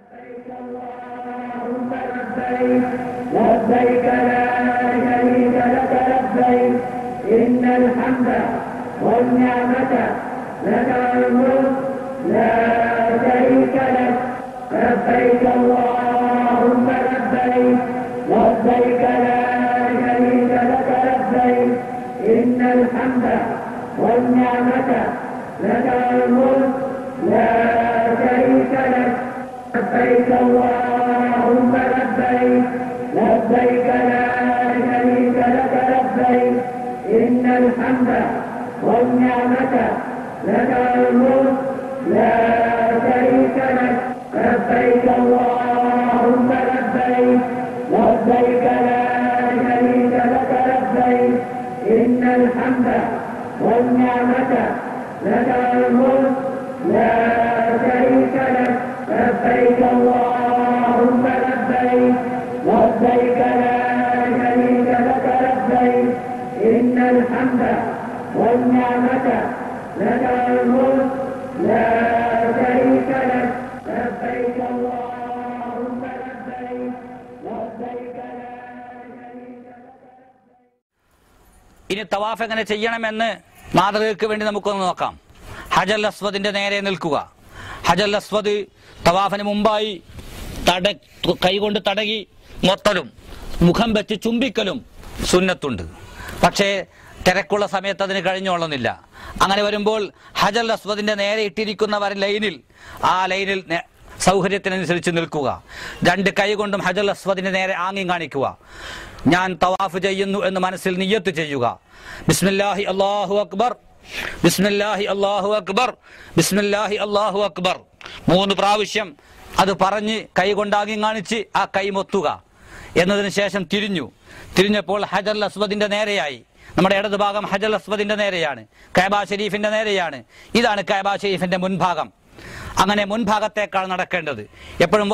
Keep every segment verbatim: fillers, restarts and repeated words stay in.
لبيك لا شريك لك لبيك إن الحمد والنعمة لك والملك لا شريك لك لبيك اللهم لبيك لبيك لا شريك لك لبيك إن الحمد والنعمة لك والملك لا شريك لك لبيك اللهم لبيك لبيك لا شريك لك لبيك إن الحمد والنعمة لك والملك لا شريك لك لبيك اللهم لبيك لبيك لا شريك لك لبيك إن الحمد والنعمة لك والملك لا شريك لك لبيك اللهم لبيك لبيك لا شريك لك لبيك إن الحمد والنعمة لك والملك لا شريك لك لبيك اللهم لبيك لبيك لا شريك لك. ഇനി തവാഫ് എങ്ങനെ ചെയ്യണമെന്ന് മാതൃകയ്ക്ക് വേണ്ടി നമുക്കൊന്ന് നോക്കാം. ഹജർ അസ്വദിന്റെ നേരെ നിൽക്കുക. ഹജർ അസ്വദ് തവാഫിന് മുമ്പായി തട കൈകൊണ്ട് തടകി മൊത്തലും മുഖം വെച്ച് ചുംബിക്കലും സുന്നത്തുണ്ട്. പക്ഷേ തിരക്കുള്ള സമയത്ത് അതിന് കഴിഞ്ഞോളുന്നില്ല. അങ്ങനെ വരുമ്പോൾ ഹജർ അസ്വദിന്റെ നേരെ ഇട്ടിരിക്കുന്നവർ ലൈനിൽ ആ ലൈനിൽ സൗകര്യത്തിനനുസരിച്ച് നിൽക്കുക. രണ്ട് കൈ കൊണ്ടും ഹജർ അസ്വദിന്റെ നേരെ ആംഗ്യം കാണിക്കുക. ഞാൻ തവാഫ് ചെയ്യുന്നു എന്ന് മനസ്സിൽ നിയ്യത്ത് ചെയ്യുക. ബിസ്മില്ലാഹി അല്ലാഹു അക്ബർ, ബിസ്മില്ലാഹി അല്ലാഹു അക്ബർ, ബിസ്മില്ലാഹി അല്ലാഹു അക്ബർ മൂന്ന് പ്രാവശ്യം അത് പറഞ്ഞ് കൈ കൊണ്ടാംഗ്യം കാണിച്ച് ആ കൈ മൊത്തുക. എന്നതിന് ശേഷം തിരിഞ്ഞു. തിരിഞ്ഞപ്പോൾ ഹജർ അസ്വദിന്റെ നേരെയായി. നമ്മുടെ ഇടത് ഭാഗം ഹജർ അസ്വദിന്റെ നേരെയാണ്, കഅബ ഷരീഫിന്റെ നേരെയാണ്. ഇതാണ് കഅബ ഷരീഫിന്റെ മുൻഭാഗം. അങ്ങനെ മുൻഭാഗത്തേക്കാണ് നടക്കേണ്ടത്. എപ്പോഴും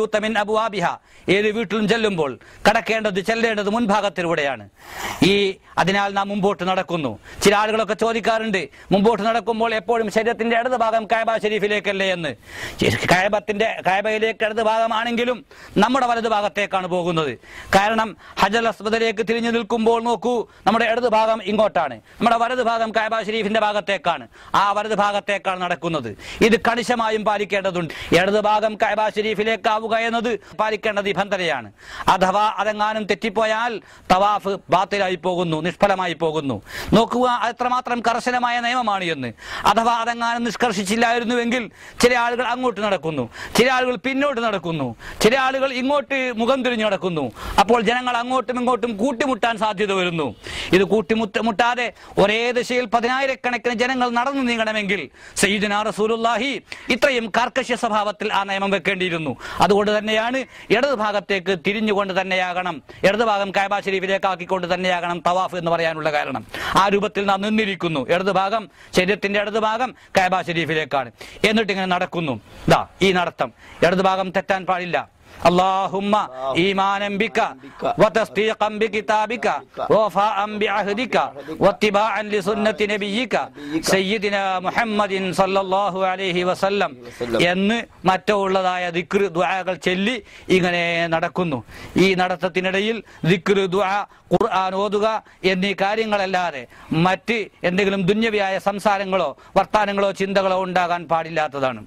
ഏത് വീട്ടിലും ചെല്ലുമ്പോൾ കടക്കേണ്ടത് ചെല്ലേണ്ടത് മുൻഭാഗത്തിലൂടെയാണ്. ഈ അതിനാൽ നാം മുമ്പോട്ട് നടക്കുന്നു. ചില ആളുകളൊക്കെ ചോദിക്കാറുണ്ട്, മുമ്പോട്ട് നടക്കുമ്പോൾ എപ്പോഴും ശരീരത്തിന്റെ ഇടത് ഭാഗം കഅബ ഷരീഫിലേക്കല്ലേ എന്ന്. കഅബത്തിന്റെ കഅബയിലേക്ക് ഇടത് ഭാഗമാണെങ്കിലും നമ്മുടെ വലത് ഭാഗത്തേക്കാണ് പോകുന്നത്. കാരണം ഹജർ അസ്വദിലേക്ക് തിരിഞ്ഞു നിൽക്കുമ്പോൾ നോക്കൂ, നമ്മുടെ ഇടത് ഭാഗം ഇങ്ങോട്ടാണ്, നമ്മുടെ വലത് ഭാഗം കഅബ ഷരീഫിന്റെ ഭാഗത്തേക്കാണ്. ആ വലത് ഭാഗത്തേക്കാണ് നടക്കുന്നത്. ഇത് കണിശമായും പാലിക്കേണ്ടതുണ്ട്. ഇടത് ഭാഗം കഅബ ഷരീഫിലേക്കാവുക എന്നത് പാലിക്കേണ്ട നിബന്ധനയാണ്. അഥവാ അതെങ്ങാനും തെറ്റിപ്പോയാൽ തവാഫ് ബാത്തിലായി പോകുന്നു, നിഷ്ഫലമായി പോകുന്നു. നോക്കുക എത്രമാത്രം കർശനമായ നിയമമാണ് എന്ന്. അഥവാ അതെങ്ങാനും നിഷ്കർഷിച്ചില്ലായിരുന്നുവെങ്കിൽ ചില ആളുകൾ അങ്ങോട്ട് നടക്കുന്നു, ചില ആളുകൾ പിന്നോട്ട് നടക്കുന്നു, ചില ആളുകൾ ഇങ്ങോട്ട് മുഖം തിരിഞ്ഞു നടക്കുന്നു. അപ്പോൾ ജനങ്ങൾ അങ്ങോട്ടും ഇങ്ങോട്ടും കൂട്ടിമുട്ടാൻ സാധ്യത വരുന്നു. ഇത് കൂട്ടിമുട്ട മുട്ടാതെ ഒരേ ദിശയിൽ പതിനായിരക്കണക്കിന് ജനങ്ങൾ നടന്നു നീങ്ങണമെങ്കിൽ സയ്യിദുനാ റസൂലുള്ളാഹി ഇത്രയും കാർക്കശ്യ സ്വഭാവത്തിൽ ആ നിയമം വെക്കേണ്ടിയിരുന്നു. അതുകൊണ്ട് തന്നെയാണ് ഇടത് ഭാഗത്തേക്ക് തിരിഞ്ഞുകൊണ്ട് തന്നെയാകണം, ഇടത് ഭാഗം കഅബ ഷരീഫിലേക്ക് ആക്കിക്കൊണ്ട് തന്നെയാകണം തവാഫ് എന്ന് പറയാനുള്ള കാരണം. ആ രൂപത്തിൽ നാം നിന്നിരിക്കുന്നു. ഇടത് ഭാഗം, ശരീരത്തിന്റെ ഇടത് ഭാഗം കഅബ ഷരീഫിലേക്കാണ്. എന്നിട്ട് ഇങ്ങനെ നടക്കുന്നു. ദാ ഈ നടത്തം ഇടത് ഭാഗം തെറ്റാൻ പാടില്ല. اللهم إيمانا بك وتصديقا بكتابك ووفاء بعهدك واتباعا لسنة نبيك سيدنا محمد صلى الله عليه وسلم എന്ന് മറ്റുള്ളതായ ദിക്ർ ദുആകൾ ചൊല്ലി ഇങ്ങനെ നടക്കുന്നു. ഈ നടത്തത്തിനിടയിൽ ദിക്ർ, ദുആ, ഖുർആൻ ഓതുക എന്നീ കാര്യങ്ങളല്ലാതെ മറ്റ് എന്തെങ്കിലും ദുന്യവിയായ സംസാരങ്ങളോ വർത്താനങ്ങളോ ചിന്തകളോ ഉണ്ടാകാൻ പാടില്ലാത്തതാണ്.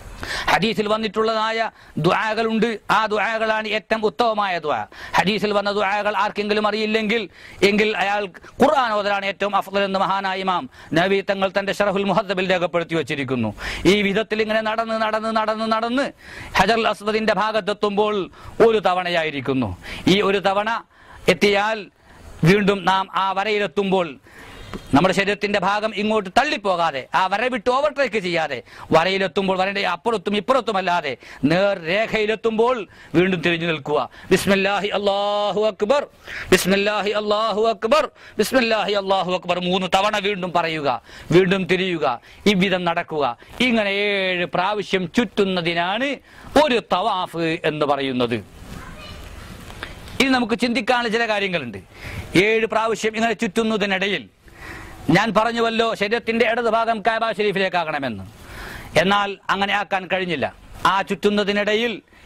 ഹദീസിൽ വന്നിട്ടുള്ളതായ ദുആകളുണ്ട്. ആ ദുആകളാണ് ഏറ്റവും ഉത്തമമായ ദുആ. ഹദീസിൽ വന്ന ദുആകൾ ആർക്കെങ്കിലും അറിയില്ലെങ്കിൽ എങ്കിൽ അയാൾ ഖുർആൻ ഓതലാണ് ഏറ്റവും അഫ്ളൽ എന്ന് മഹാനായ ഇമാം നബവി തങ്ങൾ തന്റെ ശറഹുൽ മുഹദ്ദബിൽ രേഖപ്പെടുത്തി വച്ചിരിക്കുന്നു. ഈ വിധത്തിൽ ഇങ്ങനെ നടന്ന് നടന്ന് നടന്ന് നടന്ന് ഹജർ അസ്വദിന്റെ ഭാഗത്തെത്തുമ്പോൾ ഒരു തവണയായിരിക്കുന്നു. ഈ ഒരു തവണ എത്തിയാൽ വീണ്ടും നാം ആ വരയിലെത്തുമ്പോൾ നമ്മുടെ ശരീരത്തിന്റെ ഭാഗം ഇങ്ങോട്ട് തള്ളിപ്പോകാതെ, ആ വര വിട്ട് ഓവർടേക്ക് ചെയ്യാതെ, വരയിലെത്തുമ്പോൾ വരയുടെ അപ്പുറത്തും ഇപ്പുറത്തുമല്ലാതെ നേർരേഖയിലെത്തുമ്പോൾ വീണ്ടും തിരിഞ്ഞു നിൽക്കുക. ബിസ്മില്ലാഹി അല്ലാഹു അക്ബർ, ബിസ്മില്ലാഹി അല്ലാഹു അക്ബർ, ബിസ്മില്ലാഹി അല്ലാഹു അക്ബർ മൂന്ന് തവണ വീണ്ടും പറയുക, വീണ്ടും തിരിയുക. ഇவ்விധം നടക്കുക. ഇങ്ങനെ ഏഴ് പ്രാവശ്യം ചുറ്റുന്നതിനാണ് ഒരു തവാഫ് എന്ന് പറയുന്നത്. ഇനി നമുക്ക് ചിന്തിക്കാനുള്ള ചില കാര്യങ്ങളുണ്ട്. ഏഴ് പ്രാവശ്യം ഇങ്ങനെ ചുറ്റുന്നതിനിടയിൽ ഞാൻ പറഞ്ഞുവല്ലോ ശരീരത്തിന്റെ ഇടത് ഭാഗം കഅബ ഷരീഫിലേക്കാകണമെന്ന്. എന്നാൽ അങ്ങനെ ആക്കാൻ കഴിഞ്ഞില്ല. ആ ചുറ്റുന്നതിനിടയിൽ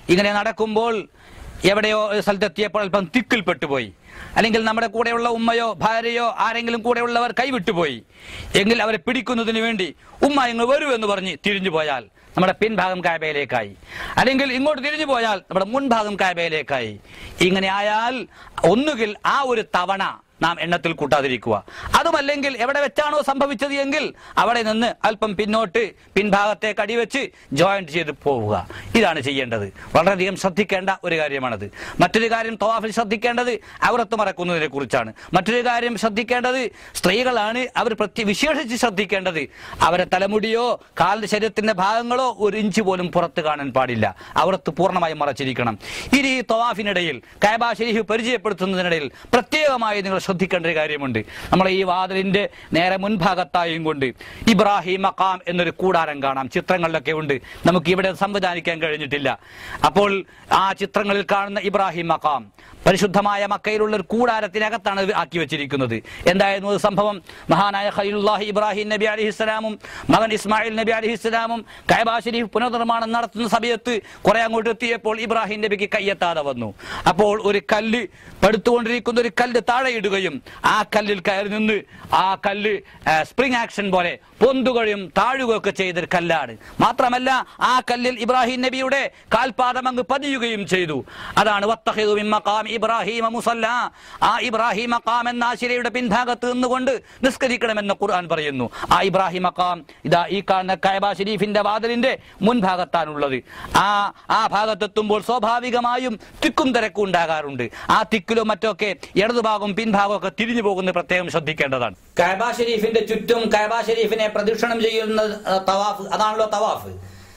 ഇങ്ങനെ നടക്കുമ്പോൾ എവിടെയോ സ്ഥലത്തെത്തിയപ്പോൾ അല്പം തിക്കിൽപ്പെട്ടുപോയി, അല്ലെങ്കിൽ നമ്മുടെ കൂടെയുള്ള ഉമ്മയോ ഭാര്യയോ ആരെങ്കിലും കൂടെയുള്ളവർ കൈവിട്ടുപോയി എങ്കിൽ അവരെ പിടിക്കുന്നതിന് വേണ്ടി ഉമ്മ ഇങ്ങ് വരൂ എന്ന് പറഞ്ഞ് തിരിഞ്ഞു പോയാൽ നമ്മുടെ പിൻഭാഗം കാബയിലേക്കായി, അല്ലെങ്കിൽ ഇങ്ങോട്ട് തിരിഞ്ഞു പോയാൽ നമ്മുടെ മുൻഭാഗം കാബയിലേക്കായി. ഇങ്ങനെ ആയാൽ ഒന്നുകിൽ ആ ഒരു തവണ നാം എണ്ണത്തിൽ കൂട്ടാതിരിക്കുക, അതുമല്ലെങ്കിൽ എവിടെ വെച്ചാണോ സംഭവിച്ചത് എങ്കിൽ അവിടെ നിന്ന് അല്പം പിന്നോട്ട് പിൻഭാഗത്തേക്ക് അടിവെച്ച് ജോയിന്റ് ചെയ്ത് പോവുക. ഇതാണ് ചെയ്യേണ്ടത്. വളരെയധികം ശ്രദ്ധിക്കേണ്ട ഒരു കാര്യമാണത്. മറ്റൊരു കാര്യം തവാഫിൽ ശ്രദ്ധിക്കേണ്ടത് ഔറത്ത് മറക്കുന്നതിനെ കുറിച്ചാണ്. മറ്റൊരു കാര്യം ശ്രദ്ധിക്കേണ്ടത് സ്ത്രീകളാണ്. അവർ പ്രത്യേക വിശേഷിച്ച് ശ്രദ്ധിക്കേണ്ടത് അവരെ തലമുടിയോ കാലിന്റെ ശരീരത്തിന്റെ ഭാഗങ്ങളോ ഒരു ഇഞ്ച് പോലും പുറത്ത് കാണാൻ പാടില്ല. ഔറത്ത് പൂർണ്ണമായും മറച്ചിരിക്കണം. ഇനി ഈ തവാഫിനിടയിൽ കഅബ ശരീഫ് പരിചയപ്പെടുത്തുന്നതിനിടയിൽ പ്രത്യേകമായി നിങ്ങൾ ശ്രദ്ധിക്കേണ്ട ഒരു കാര്യമുണ്ട്. നമ്മളെ ഈ വാതിലിന്റെ നേരെ മുൻഭാഗത്തായും കൊണ്ട് ഇബ്രാഹിം മഖാം എന്നൊരു കൂടാരം കാണാം. ചിത്രങ്ങളിലൊക്കെ ഉണ്ട്, നമുക്ക് ഇവിടെ സംവിധാനിക്കാൻ കഴിഞ്ഞിട്ടില്ല. അപ്പോൾ ആ ചിത്രങ്ങളിൽ കാണുന്ന ഇബ്രാഹിം മഖാം പരിശുദ്ധമായ മക്കയിലുള്ള ഒരു കൂടാരത്തിനകത്താണ് ആക്കി വെച്ചിരിക്കുന്നത്. എന്തായിരുന്നു അത് സംഭവം? മഹാനായ ഖലീലുല്ലാഹി ഇബ്രാഹിം നബി അലൈഹിസ്സലാമും മകൻ ഇസ്മായിൽ നബി അലൈഹിസ്സലാമും കഅബ ശരീഫ് പുനർനിർമ്മാണം നടത്തുന്ന സമയത്ത് കുറെ അങ്ങോട്ട് എത്തിയപ്പോൾ ഇബ്രാഹിം നബിക്ക് കയ്യെത്താതെ വന്നു. അപ്പോൾ ഒരു കല്ല് പടുത്തുകൊണ്ടിരിക്കുന്ന ഒരു കല്ല് താഴെ ഇടുകയും ആ കല്ലിൽ കയറി നിന്ന് ആ കല്ല് സ്പ്രിംഗ് ആക്ഷൻ പോലെ പൊന്തുകയും താഴുകയൊക്കെ ചെയ്തൊരു കല്ലാണ്. മാത്രമല്ല ആ കല്ലിൽ ഇബ്രാഹിം നബിയുടെ കാൽപാദം അങ്ങ് പതിയുകയും ചെയ്തു. അതാണ് വത്തഖിദു മിൻ മഖാമി ഇബ്രാഹിമ മുസല്ല. ആ ഇബ്രാഹിം മഖാം എന്ന ആശിരയുടെ പിൻഭാഗത്ത് നിന്നുകൊണ്ട് നിസ്കരിക്കണമെന്ന് ഖുർആൻ പറയുന്നു. ആ ഇബ്രാഹിം മഖാം ഇതാ ഈ കാണുന്ന കഅബ ശരീഫിന്റെ വാതിലിന്റെ മുൻഭാഗത്താണുള്ളത്. ആ ആ ഭാഗത്തെത്തുമ്പോൾ സ്വാഭാവികമായും തിക്കും തിരക്കും ഉണ്ടാകാറുണ്ട്. ആ തിക്കിലും മറ്റൊക്കെ ഇടതുഭാഗവും പിൻഭാഗവും ഒക്കെ തിരിഞ്ഞു പോകുന്നത് പ്രത്യേകം ശ്രദ്ധിക്കേണ്ടതാണ്. കഅബ ശരീഫിന്റെ ചുറ്റും കഅബ ശരീഫിനെ പ്രദക്ഷിണം ചെയ്യുന്ന തവാഫ്, അതാണല്ലോ തവാഫ്.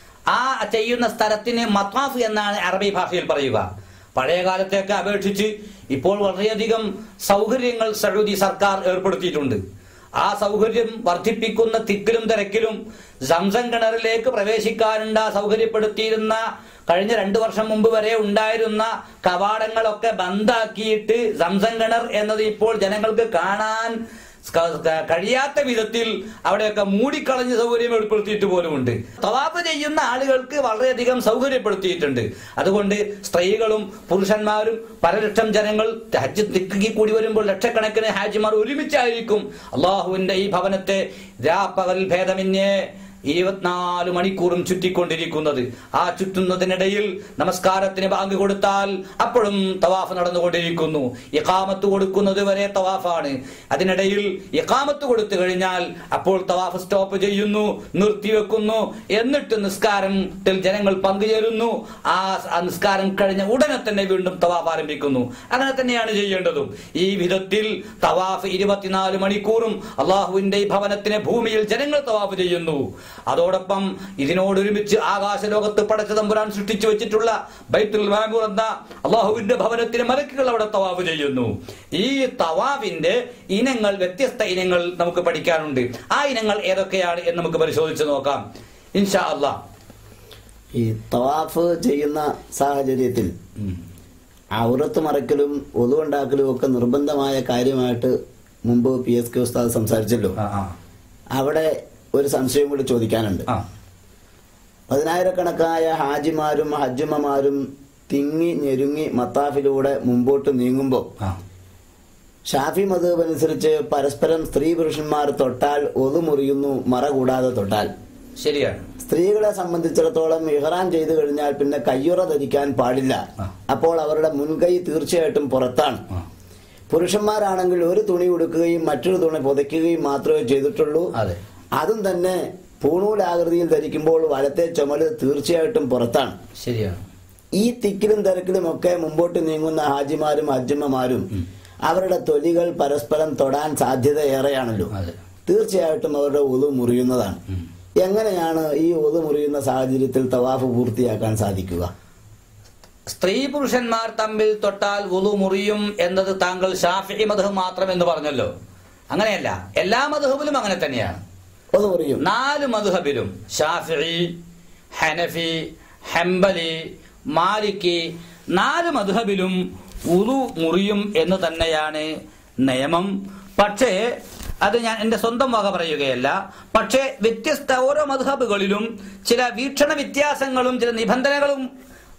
ആ ചെയ്യുന്ന സ്ഥലത്തിന് മത്വാഫ് എന്നാണ് അറബി ഭാഷയിൽ പറയുക. പഴയ കാലത്തേക്ക് അപേക്ഷിച്ച് ഇപ്പോൾ വളരെയധികം സൗകര്യങ്ങൾ സൗദി സർക്കാർ ഏർപ്പെടുത്തിയിട്ടുണ്ട്. ആ സൗകര്യം വർദ്ധിപ്പിക്കുന്ന തിക്കിലും തിരക്കിലും സംസം കിണറിലേക്ക് പ്രവേശിക്കാനുണ്ട സൗകര്യപ്പെടുത്തിയിരുന്ന കഴിഞ്ഞ രണ്ടു വർഷം മുമ്പ് വരെ ഉണ്ടായിരുന്ന കവാടങ്ങളൊക്കെ ബന്ധാക്കിയിട്ട് സംസം കിണർ എന്നത് ഇപ്പോൾ ജനങ്ങൾക്ക് കാണാൻ കഴിയാത്ത വിധത്തിൽ അവിടെയൊക്കെ മൂടിക്കളഞ്ഞ സൗകര്യം ഏർപ്പെടുത്തിയിട്ട് പോലുമുണ്ട്. തവാഫ് ചെയ്യുന്ന ആളുകൾക്ക് വളരെയധികം സൗകര്യപ്പെടുത്തിയിട്ടുണ്ട്. അതുകൊണ്ട് സ്ത്രീകളും പുരുഷന്മാരും പല ലക്ഷം ജനങ്ങൾ ഹജ്ജ് തിക്കി കൂടി വരുമ്പോൾ ലക്ഷക്കണക്കിന് ഹാജിമാർ ഒരുമിച്ചായിരിക്കും അള്ളാഹുവിന്റെ ഈ ഭവനത്തെ രാപ്പകൽ ഭേദമന്യേ ഇരുപത്തിനാല് മണിക്കൂറും ചുറ്റിക്കൊണ്ടിരിക്കുന്നത്. ആ ചുറ്റുന്നതിനിടയിൽ നമസ്കാരത്തിന് ബാങ്ക് കൊടുത്താൽ അപ്പോഴും തവാഫ് നടന്നുകൊണ്ടിരിക്കുന്നു. ഇഖാമത്ത് കൊടുക്കുന്നത് വരെ തവാഫാണ്. അതിനിടയിൽ ഇഖാമത്ത് കൊടുത്തു കഴിഞ്ഞാൽ അപ്പോൾ തവാഫ് സ്റ്റോപ്പ് ചെയ്യുന്നു, നിർത്തിവെക്കുന്നു. എന്നിട്ട് നിസ്കാരത്തിൽ ജനങ്ങൾ പങ്കുചേരുന്നു. ആ നിസ്കാരം കഴിഞ്ഞ ഉടനെ തന്നെ വീണ്ടും തവാഫ് ആരംഭിക്കുന്നു. അങ്ങനെ തന്നെയാണ് ചെയ്യേണ്ടതും. ഈ വിധത്തിൽ തവാഫ് ഇരുപത്തിനാല് മണിക്കൂറും അള്ളാഹുവിന്റെ ഈ ഭവനത്തിനെ ഭൂമിയിൽ ജനങ്ങൾ തവാഫ് ചെയ്യുന്നു. അതോടൊപ്പം ഇതിനോടൊരുമിച്ച് ആകാശലോകത്ത് പടച്ച തമ്പുരാൻ സൃഷ്ടിച്ചു വെച്ചിട്ടുള്ള ബൈത്തുൽ മഅമൂർ എന്ന അള്ളാഹുവിന്റെ ഭവനത്തിന് മലക്കുകൾ അവിടെ തവാഫ് ചെയ്യുന്നു. ഈ തവാഫിന്റെ ഇനങ്ങൾ, വ്യത്യസ്ത ഇനങ്ങൾ നമുക്ക് പഠിക്കാനുണ്ട്. ആ ഇനങ്ങൾ ഏതൊക്കെയാണ് എന്ന് നമുക്ക് പരിശോധിച്ച് നോക്കാം ഇൻഷാ അല്ലാഹ്. ഈ തവാഫ് ചെയ്യുന്ന സാഹചര്യത്തിൽ ഔറത്ത് മറക്കലും ഒതുവുണ്ടാക്കലും ഒക്കെ നിർബന്ധമായ കാര്യമായിട്ട് മുമ്പ് പി എസ് കെ ഉസ്താദ് സംസാരിച്ചല്ലോ. അവിടെ ഒരു സംശയം കൂടി ചോദിക്കാനുണ്ട്. പതിനായിരക്കണക്കായ ഹാജിമാരും ഹജ്ജുമ്മമാരും തിങ്ങി ഞെരുങ്ങി മത്താഫിലൂടെ മുമ്പോട്ട് നീങ്ങുമ്പോൾ ഷാഫി മദ്ഹബ് അനുസരിച്ച് പരസ്പരം സ്ത്രീ പുരുഷന്മാർ തൊട്ടാൽ ഒതു മുറിയുന്നു, മറ കൂടാതെ തൊട്ടാൽ. ശരിയാണ്. സ്ത്രീകളെ സംബന്ധിച്ചിടത്തോളം ഇഹ്റാം ചെയ്തു കഴിഞ്ഞാൽ പിന്നെ കയ്യുറ ധരിക്കാൻ പാടില്ല. അപ്പോൾ അവരുടെ മുൻകൈ തീർച്ചയായിട്ടും പുറത്താണ്. പുരുഷന്മാരാണെങ്കിൽ ഒരു തുണി ഉടുക്കുകയും മറ്റൊരു തുണി പുതയ്ക്കുകയും മാത്രമേ ചെയ്തിട്ടുള്ളൂ. അതും തന്നെ പൂണൂലാകൃതിയിൽ ധരിക്കുമ്പോൾ വലത്തെ ചുമല് തീർച്ചയായിട്ടും പുറത്താണ്. ശരിയാണ്. ഈ തിക്കിലും തിരക്കിലും ഒക്കെ മുമ്പോട്ട് നീങ്ങുന്ന ഹാജിമാരും ഹജ്ജമ്മമാരും അവരുടെ തൊലികൾ പരസ്പരം തൊടാൻ സാധ്യത ഏറെയാണല്ലോ. തീർച്ചയായിട്ടും അവരുടെ ഒതു മുറിയുന്നതാണ്. എങ്ങനെയാണ് ഈ ഒതു മുറിയുന്ന സാഹചര്യത്തിൽ തവാഫ് പൂർത്തിയാക്കാൻ സാധിക്കുക? സ്ത്രീ പുരുഷന്മാർ തമ്മിൽ തൊട്ടാൽ വുളു മുറിയും എന്നത് താങ്കൾ ഷാഫിഈ മദ്ഹബ് മാത്രം എന്ന് പറഞ്ഞല്ലോ. അങ്ങനെയല്ല, എല്ലാ മദ്ഹബിലും അങ്ങനെ തന്നെയാണ്. നാല് മദ്ഹബിലും ഷാഫിഈ, ഹനഫി, ഹംബലി, മാലിക്കി നാല് മദ്ഹബിലും വുളു മുറിയും എന്ന് തന്നെയാണ് നിയമം. പക്ഷേ അത് ഞാൻ എന്റെ സ്വന്തം വക പറയുകയല്ല. പക്ഷേ വ്യത്യസ്ത ഓരോ മദ്ഹബുകളിലും ചില വീക്ഷണ വ്യത്യാസങ്ങളും ചില നിബന്ധനകളും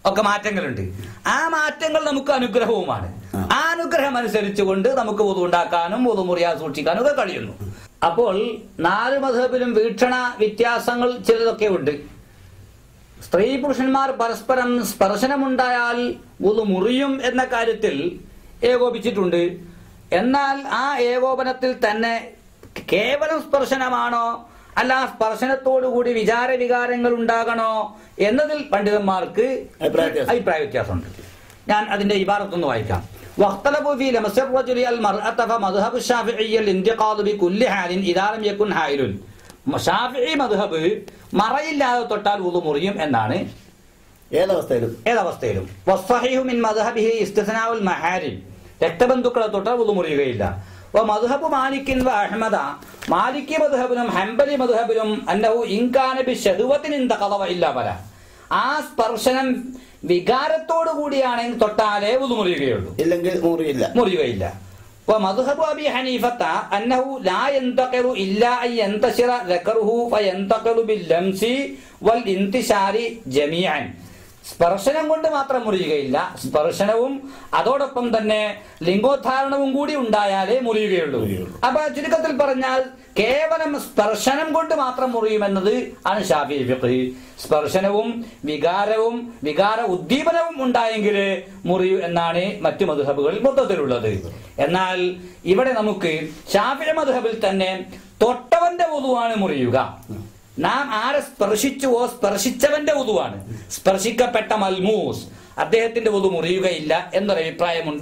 ഒക്കെ മാറ്റങ്ങളുണ്ട്. ആ മാറ്റങ്ങൾ നമുക്ക് അനുഗ്രഹവുമാണ്. ആ അനുഗ്രഹം അനുസരിച്ചുകൊണ്ട് നമുക്ക് വുളു ഉണ്ടാക്കാനും വുളു മുറിയാൻ സൂക്ഷിക്കാനും ഒക്കെ കഴിയുന്നു. അപ്പോൾ നാല് മദ്ഹബിലും വീക്ഷണ വ്യത്യാസങ്ങൾ ചിലതൊക്കെ ഉണ്ട്. സ്ത്രീ പുരുഷന്മാർ പരസ്പരം സ്പർശനമുണ്ടായാൽ വുളു മുറിയും എന്ന കാര്യത്തിൽ ഏകോപിച്ചിട്ടുണ്ട്. എന്നാൽ ആ ഏകോപനത്തിൽ തന്നെ കേവലം സ്പർശനമാണോ അല്ല സ്പർശനത്തോടുകൂടി വിചാര വികാരങ്ങൾ ഉണ്ടാകണോ എന്നതിൽ പണ്ഡിതന്മാർക്ക് അഭിപ്രായ വ്യത്യാസമുണ്ട്. ഞാൻ അതിന്റെ ഇബാറത്തൊന്ന് വായിക്കാം. واختلفوا في لمس الرجل المرأة فمذهب الشافعي الانتقاض بكل حال إذا لم يكن حائل. ഷാഫിഈ മദ്ഹബ് മറയില്ലാതെ തൊട്ടാൽ വുളു മുറിയും എന്നാണ് ഏതവസ്ഥയിലും ഏതവസ്ഥയിലും. വസ്സഹീഹു മിൻ മദ്ഹബിഹി ഇസ്തിസ്നാഉൽ മഹാരിം, രക്തബന്ധുക്കളെ തൊട്ടാൽ വുളു മുറിയുകയില്ല. വ മദ്ഹബു മാലിക്കിൻ വ അഹ്മദ, മാലിക്കി മദ്ഹബിലും ഹംബലി മദ്ഹബിലും അന്നഹു ഇൻ കാന ബിശഹവത്തിൻ ഇൻതഖദ വ ഇല്ലാ ഫല, ആ സ്പർശനം വികാരത്തോടു കൂടിയാണെങ്കിൽ തൊട്ടാലേ വുളു മുറിയുകയുള്ളൂ, ഇല്ലെങ്കിൽ മുറിയില്ല മുറിയുകയില്ല. ومذهب أبي حنيفة أنه لا ينتقل إلا أن ينتشر ذكره فينتقل باللمس والانتشار جميعا. സ്പർശനം കൊണ്ട് മാത്രം മുറിയുകയില്ല, സ്പർശനവും അതോടൊപ്പം തന്നെ ലിംഗോദ്ധാരണവും കൂടി ഉണ്ടായാലേ മുറിയുകയുള്ളൂ. അപ്പൊ ചുരുക്കത്തിൽ പറഞ്ഞാൽ കേവലം സ്പർശനം കൊണ്ട് മാത്രം മുറിയുമെന്നത് ആണ് ശാഫിഈ ഫിഖ്. സ്പർശനവും വികാരവും വികാര ഉദ്ദീപനവും ഉണ്ടായെങ്കിലേ മുറിയൂ എന്നാണ് മറ്റു മദ്ഹബുകളിൽ മൊത്തത്തിലുള്ളത്. എന്നാൽ ഇവിടെ നമുക്ക് ശാഫിഈ മദ്ഹബിൽ തന്നെ തൊട്ടവന്റെ വുളുവാണ് മുറിയുക. നാം ആരെ സ്പർശിച്ചുവോ സ്പർശിച്ചവന്റെ വുളുവാണ്. സ്പർശിക്കപ്പെട്ട മൽമൂസ് അദ്ദേഹത്തിന്റെ വുളു മുറിയുകയില്ല എന്നൊരു അഭിപ്രായമുണ്ട്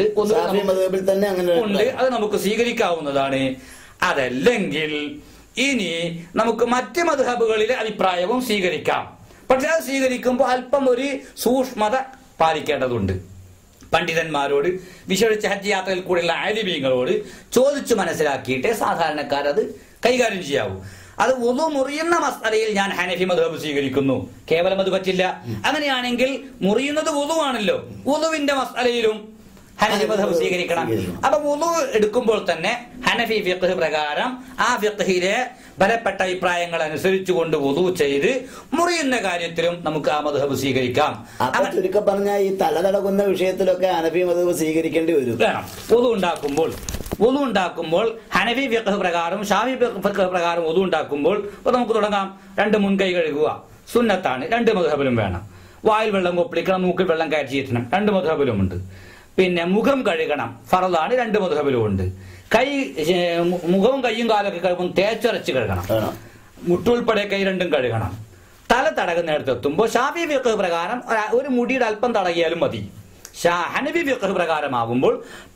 ഉണ്ട്. അത് നമുക്ക് സ്വീകരിക്കാവുന്നതാണ്. അതല്ലെങ്കിൽ ഇനി നമുക്ക് മറ്റ് മദ്ഹബുകളിലെ അഭിപ്രായവും സ്വീകരിക്കാം. പക്ഷെ അത് സ്വീകരിക്കുമ്പോൾ അല്പം ഒരു സൂക്ഷ്മത പാലിക്കേണ്ടതുണ്ട്. പണ്ഡിതന്മാരോട്, വിശേഷിച്ച് ഹജ്ജ് യാത്രയിൽ കൂടെയുള്ള ആലിമീങ്ങളോട് ചോദിച്ചു മനസ്സിലാക്കിയിട്ടേ സാധാരണക്കാരത് കൈകാര്യം ചെയ്യാവൂ. അത് വുളു മുറിയുന്ന മസ്അലയിൽ ഞാൻ ഹനഫി മദ്ഹബ് സ്വീകരിക്കുന്നു, കേവലം അത് പറ്റില്ല. അങ്ങനെയാണെങ്കിൽ മുറിയുന്നത് വുളു ആണല്ലോ, വുളുവിന്റെ മസ്അലയിലും ഹനഫി മദ്ഹബ് സ്വീകരിക്കണം. അപ്പൊ വുളു എടുക്കുമ്പോൾ തന്നെ ഹനഫി ഫിഖ് പ്രകാരം ആ ഫിഖ്ഹിലെ ബലപ്പെട്ട അഭിപ്രായങ്ങൾ അനുസരിച്ചുകൊണ്ട് വുളു ചെയ്ത് മുറിയുന്ന കാര്യത്തിലും നമുക്ക് ആ മദ്ഹബ് സ്വീകരിക്കാം. ചുരുക്കം പറഞ്ഞാൽ ഈ തലതടകുന്ന വിഷയത്തിലൊക്കെ ഹനഫി മദ്ഹബ് സ്വീകരിക്കേണ്ടി വരും. വേണം. വുളു ഉണ്ടാക്കുമ്പോൾ വുളു ഉണ്ടാക്കുമ്പോൾ ഹനഫി ഫിഖ് പ്രകാരം ഷാഫി ഫിഖ് പ്രകാരം വുളു ഉണ്ടാക്കുമ്പോൾ ഇപ്പൊ നമുക്ക് തുടങ്ങാം. രണ്ട് മുൻകൈ കഴുകുക സുന്നത്താണ്, രണ്ട് മദ്ഹബിലും വേണം. വായിൽ വെള്ളം കൊപ്പിളിക്കണം, മൂക്കിൽ വെള്ളം കയറ്റിയിട്ടണം, രണ്ട് മദ്ഹബിലും ഉണ്ട്. പിന്നെ മുഖം കഴുകണം, ഫറദാണ്, രണ്ട് മദ്ഹബിലും ഉണ്ട്. കൈ മുഖവും കയ്യും കാലൊക്കെ കഴുകുമ്പോൾ തേച്ചരച്ച് കഴുകണം, മുട്ടുൾപ്പെടെ കൈ രണ്ടും കഴുകണം. തല തടകുന്നിടത്തെത്തുമ്പോൾ ഷാഫി ഫിഖ് പ്രകാരം ഒരു മുടിയുടെ അല്പം തടകിയാലും മതി. ഹനഫി ഫിഖ് പ്രകാരമാകുമ്പോൾ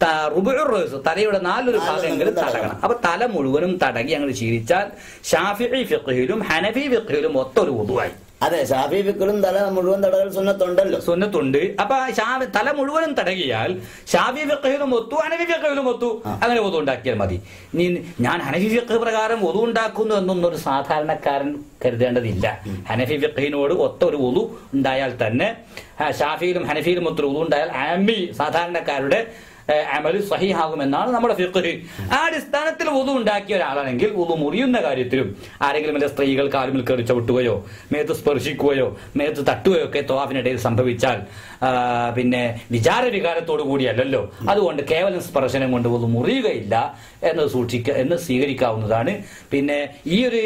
തലയുടെ നാലൊരു ഭാഗങ്ങളിൽ തടകണം. അപ്പൊ തല മുഴുവനും തടകി അങ്ങനെ ശീലിച്ചാൽ ഷാഫിഈ ഫിഖ്ഹിലും ഹനഫി ഫിഖ്ഹിലും ഒത്തൊരു വുളുവായി. അതെ, ഷാഫി ഫിഖ്ഹിലും തല മുഴുവൻ തടകൽ സുന്നത്തുണ്ടല്ലോ, സുന്നത്തുണ്ട്. അപ്പൊ തല മുഴുവനും തടകിയാൽ ഷാഫി ഫിഖ്ഹിലും ഒത്തു, ഹനഫി ഫിഖ്ഹിലും ഒത്തു. അങ്ങനെ വുളു ഉണ്ടാക്കിയാൽ മതി. നീ ഞാൻ ഹനഫി ഫിഖ് പ്രകാരം വുളു ഉണ്ടാക്കുന്നു എന്നൊന്നും ഒരു സാധാരണക്കാരൻ കരുതേണ്ടതില്ല. ഹനഫി ഫിഖ്ഹിനോട് ഒത്ത ഒരു വുളു ഉണ്ടായാൽ തന്നെ ഷാഫിയിലും ഹനഫിയിലും ഒത്തൊരു വുളു ഉണ്ടായാൽ ആമി സാധാരണക്കാരുടെ അമല് സഹീഹാകുമെന്നാണ് നമ്മുടെ ഫിഖ്. ആ അടിസ്ഥാനത്തിൽ വുളു ഉണ്ടാക്കിയ ഒരാളാണെങ്കിൽ വുളു മുറിയുന്ന കാര്യത്തിലും ആരെങ്കിലും എന്റെ സ്ത്രീകൾ കാലുമിൽ കയറി ചവിട്ടുകയോ മേത്ത് സ്പർശിക്കുകയോ മേത്ത് തട്ടുകയോ ഒക്കെ തവാഫിനിടയിൽ സംഭവിച്ചാൽ പിന്നെ വിചാര വികാരത്തോടു കൂടിയല്ലല്ലോ, അതുകൊണ്ട് കേവലം സ്പർശനം കൊണ്ട് വുളു മുറിയുകയില്ല എന്ന് സൂക്ഷിക്ക എന്ന് സ്വീകരിക്കാവുന്നതാണ്. പിന്നെ ഈ ഒരു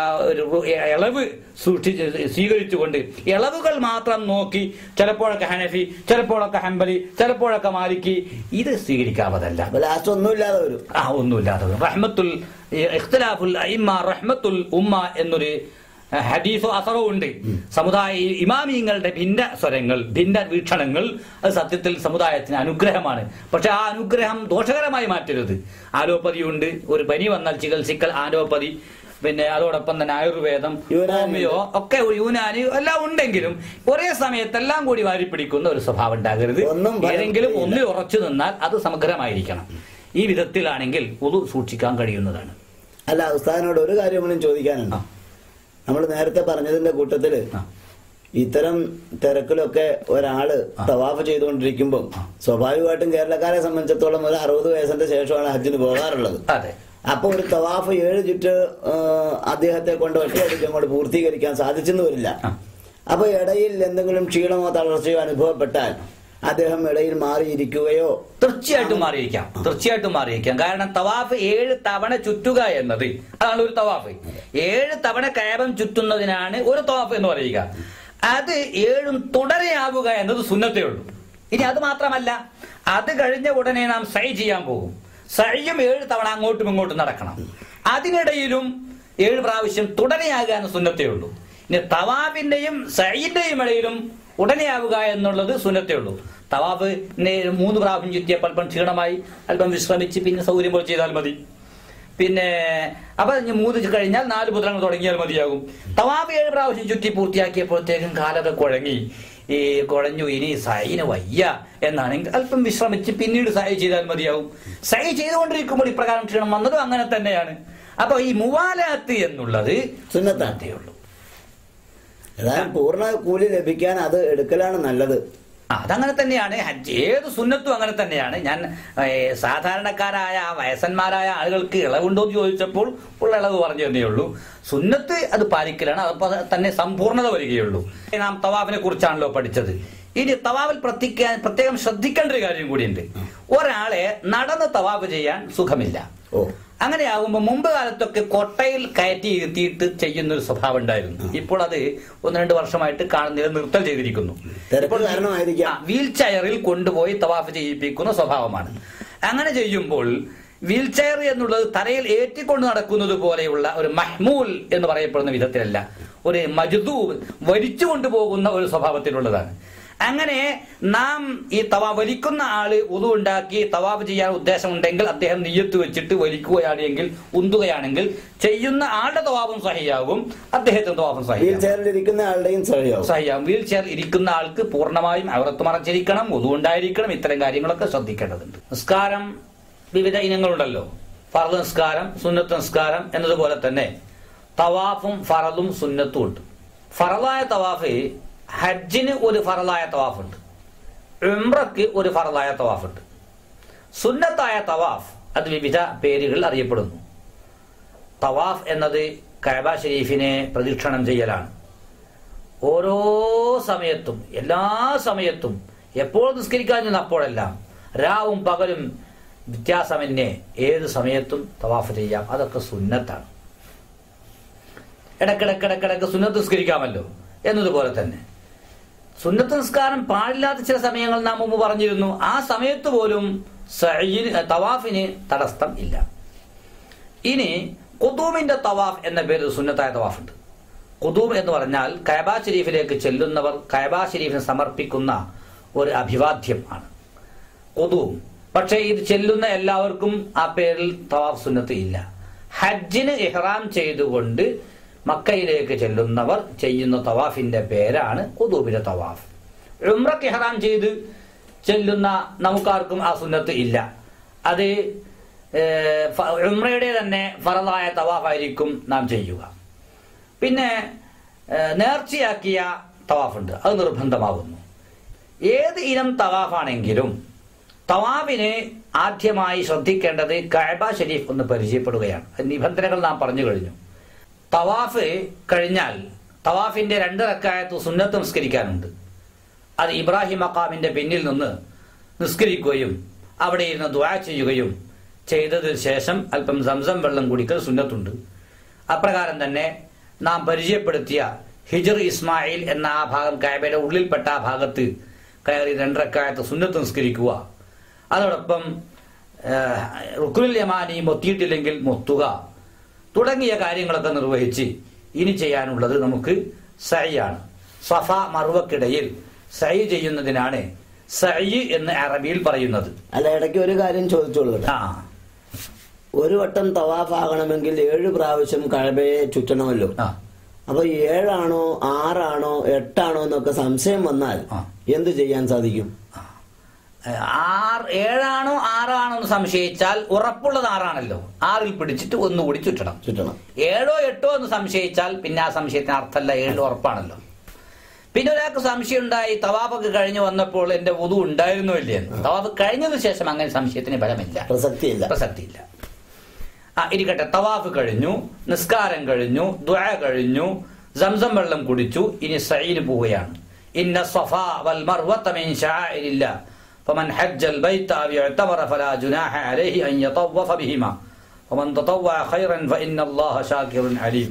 ഇളവ് സൂക്ഷിച്ച് സ്വീകരിച്ചുകൊണ്ട് ഇളവുകൾ മാത്രം നോക്കി ചിലപ്പോഴൊക്കെ ഹനഫി, ചിലപ്പോഴൊക്കെ ഹംബലി, ചിലപ്പോഴൊക്കെ മാലിക്കി, ഇത് സ്വീകരിക്കാവതല്ല. ഒന്നുമില്ലാതെ വരും. ആ ഒന്നുമില്ലാതെ വരും. റഹ്മത്തുൽ ഇഖ്തിലാഫുൽ അഇമ്മ റഹ്മത്തുൽ ഉമ്മ എന്നൊരു ഹദീസോ അസറോ ഉണ്ട്. സമുദായ ഇമാമിയങ്ങളുടെ ഭിന്ന സ്വരങ്ങൾ, ഭിന്ന വീക്ഷണങ്ങൾ, അത് സത്യത്തിൽ സമുദായത്തിന് അനുഗ്രഹമാണ്. പക്ഷെ ആ അനുഗ്രഹം ദോഷകരമായി മാറ്റരുത്. ആലോപ്പതിയുണ്ട്, ഒരു പനി വന്നാൽ ചികിത്സിക്കൽ ആലോപ്പതി, പിന്നെ അതോടൊപ്പം തന്നെ ആയുർവേദം, ഹോമിയോ ഒക്കെ യൂനാനി എല്ലാം ഉണ്ടെങ്കിലും ഒരേ സമയത്ത് എല്ലാം കൂടി വാരിപ്പിടിക്കുന്ന ഒരു സ്വഭാവം ഉണ്ടാകരുത്. ഏതെങ്കിലും ഒന്നിൽ ഉറച്ചു നിന്നാൽ അത് സമഗ്രമായിരിക്കണം. ഈ വിധത്തിലാണെങ്കിൽ വുളു സൂക്ഷിക്കാൻ കഴിയുന്നതാണ്. അല്ല, ഉസ്താദിനോട് ഒരു കാര്യം കൂടി ചോദിക്കാനുണ്ട്. നമ്മൾ നേരത്തെ പറഞ്ഞതിന്റെ കൂട്ടത്തില് ഇത്തരം തിരക്കിലൊക്കെ ഒരാള് തവാഫ് ചെയ്തുകൊണ്ടിരിക്കുമ്പോ സ്വാഭാവികമായിട്ടും കേരളക്കാരെ സംബന്ധിച്ചിടത്തോളം ഒരു അറുപത് വയസ്സിന്റെ ശേഷമാണ് ഹജ്ജിന് പോകാറുള്ളത്. അപ്പൊ ഒരു തവാഫ് ഏഴ് ചുറ്റ് അദ്ദേഹത്തെ കൊണ്ട് ഒറ്റയടിക്ക് അങ്ങോട്ട് പൂർത്തീകരിക്കാൻ സാധിച്ചെന്ന് വരില്ല. അപ്പൊ ഇടയിൽ എന്തെങ്കിലും ക്ഷീണമോ തളർച്ചയോ അനുഭവപ്പെട്ടാൽ അദ്ദേഹം ഇടയിൽ മാറിയിരിക്കുകയോ? തീർച്ചയായിട്ടും മാറിയിരിക്കാം, തീർച്ചയായിട്ടും മാറിയിരിക്കാം. കാരണം തവാഫ് ഏഴ് തവണ ചുറ്റുക എന്നത് അതാണ് ഒരു തവാഫ്. ഏഴ് തവണ കഅബ ചുറ്റുന്നതിനാണ് ഒരു തവാഫ് എന്ന് പറയുക. അത് ഏഴും തുടരെയാവുക എന്നത് സുന്നത്തേ ഉള്ളൂ. ഇനി അത് മാത്രമല്ല, അത് കഴിഞ്ഞ ഉടനെ നാം സൈ ചെയ്യാൻ പോകും. സൈയും ഏഴ് തവണ അങ്ങോട്ടും ഇങ്ങോട്ടും നടക്കണം. അതിനിടയിലും ഏഴ് പ്രാവശ്യം തുടരെയാകുക എന്ന സുന്നത്തേ ഉള്ളൂ. ഇനി തവാഫിന്റെയും സൈന്റെയും ഇടയിലും ഉടനെയാവുക എന്നുള്ളത് സുന്നത്തേ ഉള്ളൂ. തവാഫ് മൂന്ന് പ്രാവശ്യം ചുറ്റിയപ്പോൾ അല്പം ക്ഷീണമായി, അല്പം വിശ്രമിച്ച് പിന്നെ സൗകര്യം പോലെ ചെയ്താൽ മതി. പിന്നെ അപ്പൊ മൂന്ന് കഴിഞ്ഞാൽ നാല് പുത്രങ്ങൾ തുടങ്ങിയാൽ മതിയാകും. തവാഫ് ഏഴ് പ്രാവശ്യം ചുറ്റി പൂർത്തിയാക്കിയപ്പോഴത്തേക്കും കാലൊക്കെ കുഴങ്ങി, ഈ കുഴഞ്ഞു, ഇനി സൈന് വയ്യ എന്നാണെങ്കിൽ അല്പം വിശ്രമിച്ച് പിന്നീട് സൈ ചെയ്താൽ മതിയാകും. സൈ ചെയ്തുകൊണ്ടിരിക്കുമ്പോൾ ഇപ്രകാരം ക്ഷീണം വന്നതും അങ്ങനെ തന്നെയാണ്. അപ്പൊ ഈ മുവാലാത്ത് എന്നുള്ളത് സുന്നത്തേ ഉള്ളൂ. അതായത് പൂർണ്ണ കൂലി ലഭിക്കാൻ അത് എടുക്കലാണ് നല്ലത്. അതങ്ങനെ തന്നെയാണ്. ഹജ്ജ് ഏത് സുന്നത്തും അങ്ങനെ തന്നെയാണ്. ഞാൻ സാധാരണക്കാരായ വയസ്സന്മാരായ ആളുകൾക്ക് ഇളവുണ്ടോ എന്ന് ചോദിച്ചപ്പോൾ ഉള്ള ഇളവ് പറഞ്ഞു തന്നേ ഉള്ളൂ. സുന്നത്ത് അത് പാലിക്കലാണ്, അപ്പൊ തന്നെ സമ്പൂർണ്ണത വരികയുള്ളൂ. നാം തവാഫിനെ കുറിച്ചാണല്ലോ പഠിച്ചത്. ഇനി തവാഫിൽ പ്രത്യേക പ്രത്യേകം ശ്രദ്ധിക്കേണ്ട ഒരു കാര്യം കൂടിയുണ്ട്. ഒരാളെ നടന്ന് തവാഫ് ചെയ്യാൻ സുഖമില്ല. അങ്ങനെയാകുമ്പോൾ മുമ്പ് കാലത്തൊക്കെ കൊട്ടയിൽ കയറ്റി ഇരുത്തിയിട്ട് ചെയ്യുന്ന ഒരു സ്വഭാവം ഉണ്ടായിരുന്നു. ഇപ്പോൾ അത് ഒന്ന് രണ്ട് വർഷമായിട്ട് കാണുന്നത് നിർത്തൽ ചെയ്തിരിക്കുന്നു. വീൽ ചെയറിൽ കൊണ്ടുപോയി തവാഫ് ചെയ്യിപ്പിക്കുന്ന സ്വഭാവമാണ്. അങ്ങനെ ചെയ്യുമ്പോൾ വീൽ ചെയർ എന്നുള്ളത് തലയിൽ ഏറ്റിക്കൊണ്ട് നടക്കുന്നത് പോലെയുള്ള ഒരു മഹ്മൂൽ എന്ന് പറയപ്പെടുന്ന വിധത്തിലല്ല, ഒരു മജ്ദൂ വലിച്ചു കൊണ്ടുപോകുന്ന ഒരു സ്വഭാവത്തിലുള്ളതാണ്. അങ്ങനെ നാം ഈ തവാ വലിക്കുന്ന ആള് ഉദു ഉണ്ടാക്കി തവാഫ് ചെയ്യാൻ ഉദ്ദേശമുണ്ടെങ്കിൽ അദ്ദേഹം നിയ്യത്ത് വെച്ചിട്ട് വലിക്കുകയാണെങ്കിൽ, ഉന്തുകയാണെങ്കിൽ ചെയ്യുന്ന ആളുടെ തവാഫും സഹിയാകും, അദ്ദേഹത്തിന്റെ തവാഫും സഹിയാകും സഹിയാകും വീൽ ചെയർ ഇരിക്കുന്ന ആൾക്ക് പൂർണ്ണമായും അവറത്ത് മറച്ചിരിക്കണം, ഉദു ഉണ്ടായിരിക്കണം. ഇത്തരം കാര്യങ്ങളൊക്കെ ശ്രദ്ധിക്കേണ്ടതുണ്ട്. നിസ്കാരം വിവിധ ഇനങ്ങളുണ്ടല്ലോ. ഫർദ് നിസ്കാരം, സുന്നത്ത് നിസ്കാരം എന്നതുപോലെ തന്നെ തവാഫും ഫറദും സുന്നത്തും ഉണ്ട്. ഫറദായ തവാഫ് ഹജ്ജിന് ഒരു ഫറദായ തവാഫുണ്ട്, ഉംറയ്ക്ക് ഒരു ഫറദായ തവാഫുണ്ട്. സുന്നത്തായ തവാഫ് അത് വിവിധ പേരുകൾ അറിയപ്പെടുന്നു. തവാഫ് എന്നത് കഅബ ഷരീഫിനെ പ്രദക്ഷിണം ചെയ്യലാണ്. ഓരോ സമയത്തും എല്ലാ സമയത്തും എപ്പോൾ നിസ്കരിക്കാൻ ചെന്ന അപ്പോഴെല്ലാം രാവും പകലും വ്യത്യാസമന്യേ ഏത് സമയത്തും തവാഫ് ചെയ്യാം. അതൊക്കെ സുന്നത്താണ്. ഇടക്കിടക്കിടക്കിടക്ക് സുന്നത്ത് നിസ്കരിക്കാമല്ലോ എന്നതുപോലെ തന്നെ സുന്നത്ത് നിസ്കാരം പാടില്ലാത്ത ചില സമയങ്ങൾ നാം മുമ്പ് പറഞ്ഞിരുന്നു. ആ സമയത്ത് പോലും തവാഫിന് തടസ്സം ഇല്ല. ഇനി ഖുദൂമിന്റെ തവാഫ് എന്ന പേരിൽ സുന്നത്തായ തവാഫുണ്ട്. ഖുദൂം എന്ന് പറഞ്ഞാൽ കഅബ ഷരീഫിലേക്ക് ചെല്ലുന്നവർ കഅബ ഷരീഫിന് സമർപ്പിക്കുന്ന ഒരു അഭിവാദ്യം ആണ് ഖുദൂം. പക്ഷേ ഇത് ചെല്ലുന്ന എല്ലാവർക്കും ആ പേരിൽ തവാഫ് സുന്നത്ത് ഇല്ല. ഹജ്ജിന് ഇഹ്റാം ചെയ്തുകൊണ്ട് മക്കയിലേക്ക് ചെല്ലുന്നവർ ചെയ്യുന്ന തവാഫിന്റെ പേരാണ് ഖുദൂമിന്റെ തവാഫ്. ഉംറയ്ക്ക് ഇഹ്റാം ചെയ്ത് ചെല്ലുന്ന നമുക്കാർക്കും ആ സുന്നത്ത് ഇല്ല. അത് ഉംറയുടെ തന്നെ ഫറദായ തവാഫായിരിക്കും നാം ചെയ്യുക. പിന്നെ നേർച്ചയാക്കിയ തവാഫുണ്ട്, അത് നിർബന്ധമാകുന്നു. ഏത് ഇനം തവാഫാണെങ്കിലും തവാഫിന് ആദ്യമായി ശ്രദ്ധിക്കേണ്ടത് കഅബ ഷരീഫ് ഒന്ന് പരിചയപ്പെടുകയാണ്. നിബന്ധനകൾ നാം പറഞ്ഞു കഴിഞ്ഞു. തവാഫ് കഴിഞ്ഞാൽ തവാഫിന്റെ രണ്ട് റക്അത്ത് സുന്നത്ത് നിസ്കരിക്കാനുണ്ട്. അത് ഇബ്രാഹിം മഖാമിന്റെ പിന്നിൽ നിന്ന് നിസ്കരിക്കുകയും അവിടെ ഇരുന്ന് ദുആ ചെയ്യുകയും ചെയ്തതിനു ശേഷം അല്പം സംസം വെള്ളം കുടിക്കൽ സുന്നത്തുണ്ട്. അപ്രകാരം തന്നെ നാം പരിചയപ്പെടുത്തിയ ഹിജ്ർ ഇസ്മായിൽ എന്ന ആ ഭാഗം കഅബയുടെ ഉള്ളിൽപ്പെട്ട ആ ഭാഗത്ത് കയറി രണ്ട് റക്അത്ത് സുന്നത്ത് നിസ്കരിക്കുക. അതോടൊപ്പം റുക്നുൽ യമാനി മൊത്തിയിട്ടില്ലെങ്കിൽ മൊത്തുക തുടങ്ങിയ കാര്യങ്ങളൊക്കെ നിർവഹിച്ച് ഇനി ചെയ്യാനുള്ളത് നമുക്ക് സഅയാണ്. സഫ മർവക്കിടയിൽ സഅ ചെയ്യുന്നതിനാണ് സഅ എന്ന് അറബിയിൽ പറയുന്നത്. അല്ല, ഇടയ്ക്ക് ഒരു കാര്യം ചോദിച്ചോളൂ. ആ ഒരു വട്ടം തവാഫ് ആകണമെങ്കിൽ ഏഴ് പ്രാവശ്യം കഅബയെ ചുറ്റണമല്ലോ. അപ്പൊ ഏഴാണോ ആറാണോ എട്ടാണോ എന്നൊക്കെ സംശയം വന്നാൽ എന്ത് ചെയ്യാൻ സാധിക്കും? ആറ് ഏഴാണോ ആറാണോ എന്ന് സംശയിച്ചാൽ ഉറപ്പുള്ളത് ആറാണല്ലോ, ആറിൽ പിടിച്ചിട്ട് ഒന്നുകൂടി ചുറ്റണം ചുറ്റണം ഏഴോ എട്ടോ എന്ന് സംശയിച്ചാൽ പിന്നെ ആ സംശയത്തിന് അർത്ഥമല്ല, ഏഴ് ഉറപ്പാണല്ലോ. പിന്നെ ഒരാൾക്ക് സംശയം ഉണ്ടായി, തവാഫൊക്കെ കഴിഞ്ഞു വന്നപ്പോൾ എന്റെ വുദു ഉണ്ടായിരുന്നോ ഇല്ലേ എന്ന്. തവാഫ് കഴിഞ്ഞതിന് ശേഷം അങ്ങനെ സംശയത്തിന് ബലമില്ല, പ്രസക്തിയില്ല പ്രസക്തിയില്ല ആ ഇരിക്കട്ടെ. തവാഫ് കഴിഞ്ഞു, നിസ്കാരം കഴിഞ്ഞു, ദുആ കഴിഞ്ഞു, സംസം വെള്ളം കുടിച്ചു, ഇനി സഈന് പോവുകയാണ്. ഇന്ന സഫാ വൽ മർവത മിൻ ശആഇരില്ലാഹ് ഫമൻ ഹജ്ജൽ ബൈത അവ ഇഅ്തമറ ഫലാ ജുനാഹ അലൈഹി അൻ യതവഫ ബിഹിമാ ഫമൻ തതവ്വഅ ഖൈറൻ ഫഇന്നല്ലാഹ ശാകിറുൻ അലീം.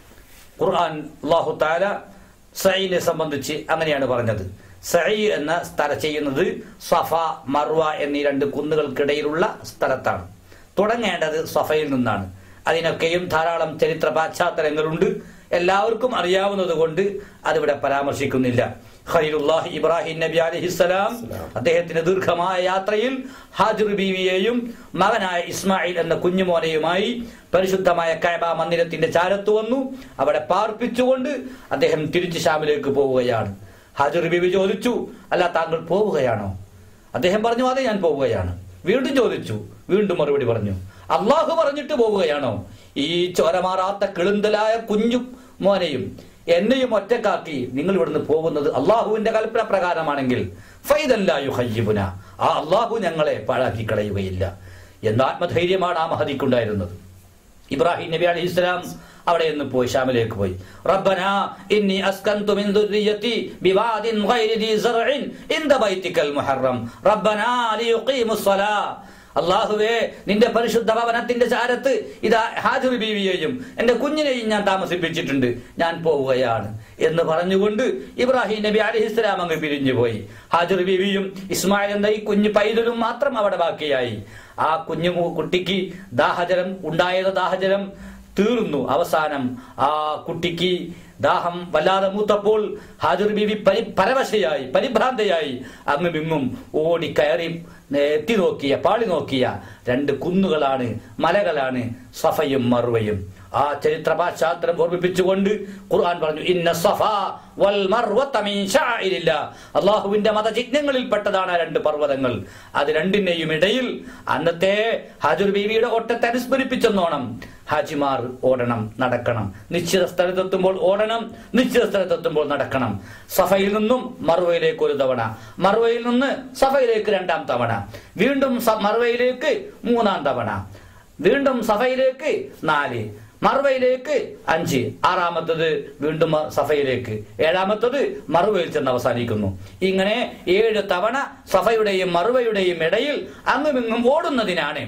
ഖുർആൻ അല്ലാഹു തആല സഈനെ സംബന്ധിച്ച് അങ്ങനെയാണ് പറഞ്ഞത്. സഈ എന്ന സ്ഥലം ചെയ്യുന്നത് സഫ മർവ എന്നീ രണ്ട് കുന്നുകൾക്കിടയിലുള്ള സ്ഥലത്താണ്. തുടങ്ങേണ്ടത് സഫയിൽ നിന്നാണ്. അതിനൊക്കെയും ധാരാളം ചരിത്ര പശ്ചാത്തലങ്ങളുണ്ട്. എല്ലാവർക്കും അറിയാവുന്നത് കൊണ്ട് അതിവിടെ പരാമർശിക്കുന്നില്ല. ഖലീലുല്ലാഹി ഇബ്രാഹിം നബി അലൈഹിസ്സലാം അദ്ദേഹത്തിന്റെ ദീർഘമായ യാത്രയിൽ ഹാജിർ ബീവിയെയും മകനായ ഇസ്മായിൽ എന്ന കുഞ്ഞുമോനെയുമായി പരിശുദ്ധമായ കഅബ മന്ദിരത്തിന്റെ ചാരത്ത് വന്നു. അവിടെ പാർപ്പിച്ചുകൊണ്ട് അദ്ദേഹം തിരിച്ച് ശാമിലേക്ക് പോവുകയാണ്. ഹാജിർ ബീവി ചോദിച്ചു, അല്ല താങ്കൾ പോവുകയാണോ? അദ്ദേഹം പറഞ്ഞു, അതെ ഞാൻ പോവുകയാണ്. വീണ്ടും ചോദിച്ചു, വീണ്ടും മറുപടി പറഞ്ഞു, അള്ളാഹു പറഞ്ഞിട്ട് പോവുകയാണോ? ഈ ചോരമാറാത്ത കിളുന്തലായ കുഞ്ഞു മോനെയും എന്നെയും ഒറ്റക്കാക്കി നിങ്ങൾ ഇവിടുന്ന് പോകുന്നത് അള്ളാഹുവിന്റെ കൽപ്പന പ്രകാരമാണെങ്കിൽ ഫൈദല്ലാ യുഖയ്യിബുന, ആ അള്ളാഹു ഞങ്ങളെ പാഴാക്കി കളയുകയില്ല എന്ന ആത്മധൈര്യമാണ് ആ മഹദിക്കുണ്ടായിരുന്നത്. ഇബ്രാഹിം നബി അലൈഹിസ്സലാം അവിടെ നിന്ന് പോയി ഷാമിലേക്ക് പോയി. റബ്ബനാ ഇന്നി അസ്കൻതു മിൻ ദുർരിയതി ബിവാദിൻ ഗൈരി ദി സർഇൻ ഇൻദ ബൈതികൽ മുഹറം റബ്ബനാ ലിയുഖീമുസ് സ്വലാ. അല്ലാഹുവേ, നിന്റെ പരിശുദ്ധ ഭവനത്തിന്റെ ചാരത്ത് ഇതാ ഹാജിർ ബീവിയെയും എന്റെ കുഞ്ഞിനെയും ഞാൻ താമസിപ്പിച്ചിട്ടുണ്ട്, ഞാൻ പോവുകയാണ് എന്ന് പറഞ്ഞുകൊണ്ട് ഇബ്രാഹിം നബി അലൈഹിസ്സലാം അങ്ങ് പിരിഞ്ഞുപോയി. ഹാജിർ ബീവിയും ഇസ്മായിൽ എന്ന ഈ കുഞ്ഞു പൈതലും മാത്രം അവിടെ ബാക്കിയായി. ആ കുഞ്ഞു കുട്ടിക്ക് ദാഹജലം ഉണ്ടായത് ദാഹജലം തീർന്നു. അവസാനം ആ കുട്ടിക്ക് ദാഹം വല്ലാതെ മൂത്തപ്പോൾ ഹാജിർ ബീവി പരി പരവശയായി പരിഭ്രാന്തയായി അങ്ങും ഇങ്ങും ഓടി കയറി എത്തി നോക്കിയ പാളി നോക്കിയ രണ്ട് കുന്നുകളാണ്, മലകളാണ് സഫയും മർവയും. ആ ചരിത്ര പശ്ചാത്തലം ഓർമ്മിപ്പിച്ചുകൊണ്ട് ഖുർആൻ പറഞ്ഞു, ഇന്ന സഫാ വൽ മർവത മിൻ ശഅഇരില്ലാഹ്. അല്ലാഹുവിന്റെ മതചിഹ്നങ്ങളിൽ പെട്ടതാണ് ആ രണ്ട് പർവ്വതങ്ങൾ. അത് രണ്ടിന്റെയും ഇടയിൽ അന്നത്തെ ഹാജിർ ബീവിയുടെ ഓട്ടത്തെ അനുസ്മരിപ്പിച്ചെന്നോണം ഹാജിമാർ ഓടണം, നടക്കണം. നിശ്ചിത സ്ഥലത്തെത്തുമ്പോൾ ഓടണം, നിശ്ചിത സ്ഥലത്തെത്തുമ്പോൾ നടക്കണം. സഫയിൽ നിന്നും മർവയിലേക്ക് ഒരു തവണ, മർവയിൽ നിന്ന് സഫയിലേക്ക് രണ്ടാം തവണ, വീണ്ടും മർവയിലേക്ക് മൂന്നാം തവണ, വീണ്ടും സഫയിലേക്ക് നാല്, മർവയിലേക്ക് അഞ്ച്, ആറാമത്തത് വീണ്ടും സഫയിലേക്ക്, ഏഴാമത്തത് മർവയിൽ ചെന്ന് അവസാനിക്കുന്നു. ഇങ്ങനെ ഏഴ് തവണ സഫയുടെയും മർവയുടെയും ഇടയിൽ അങ്ങുമിങ്ങും ഓടുന്നതിനാണ്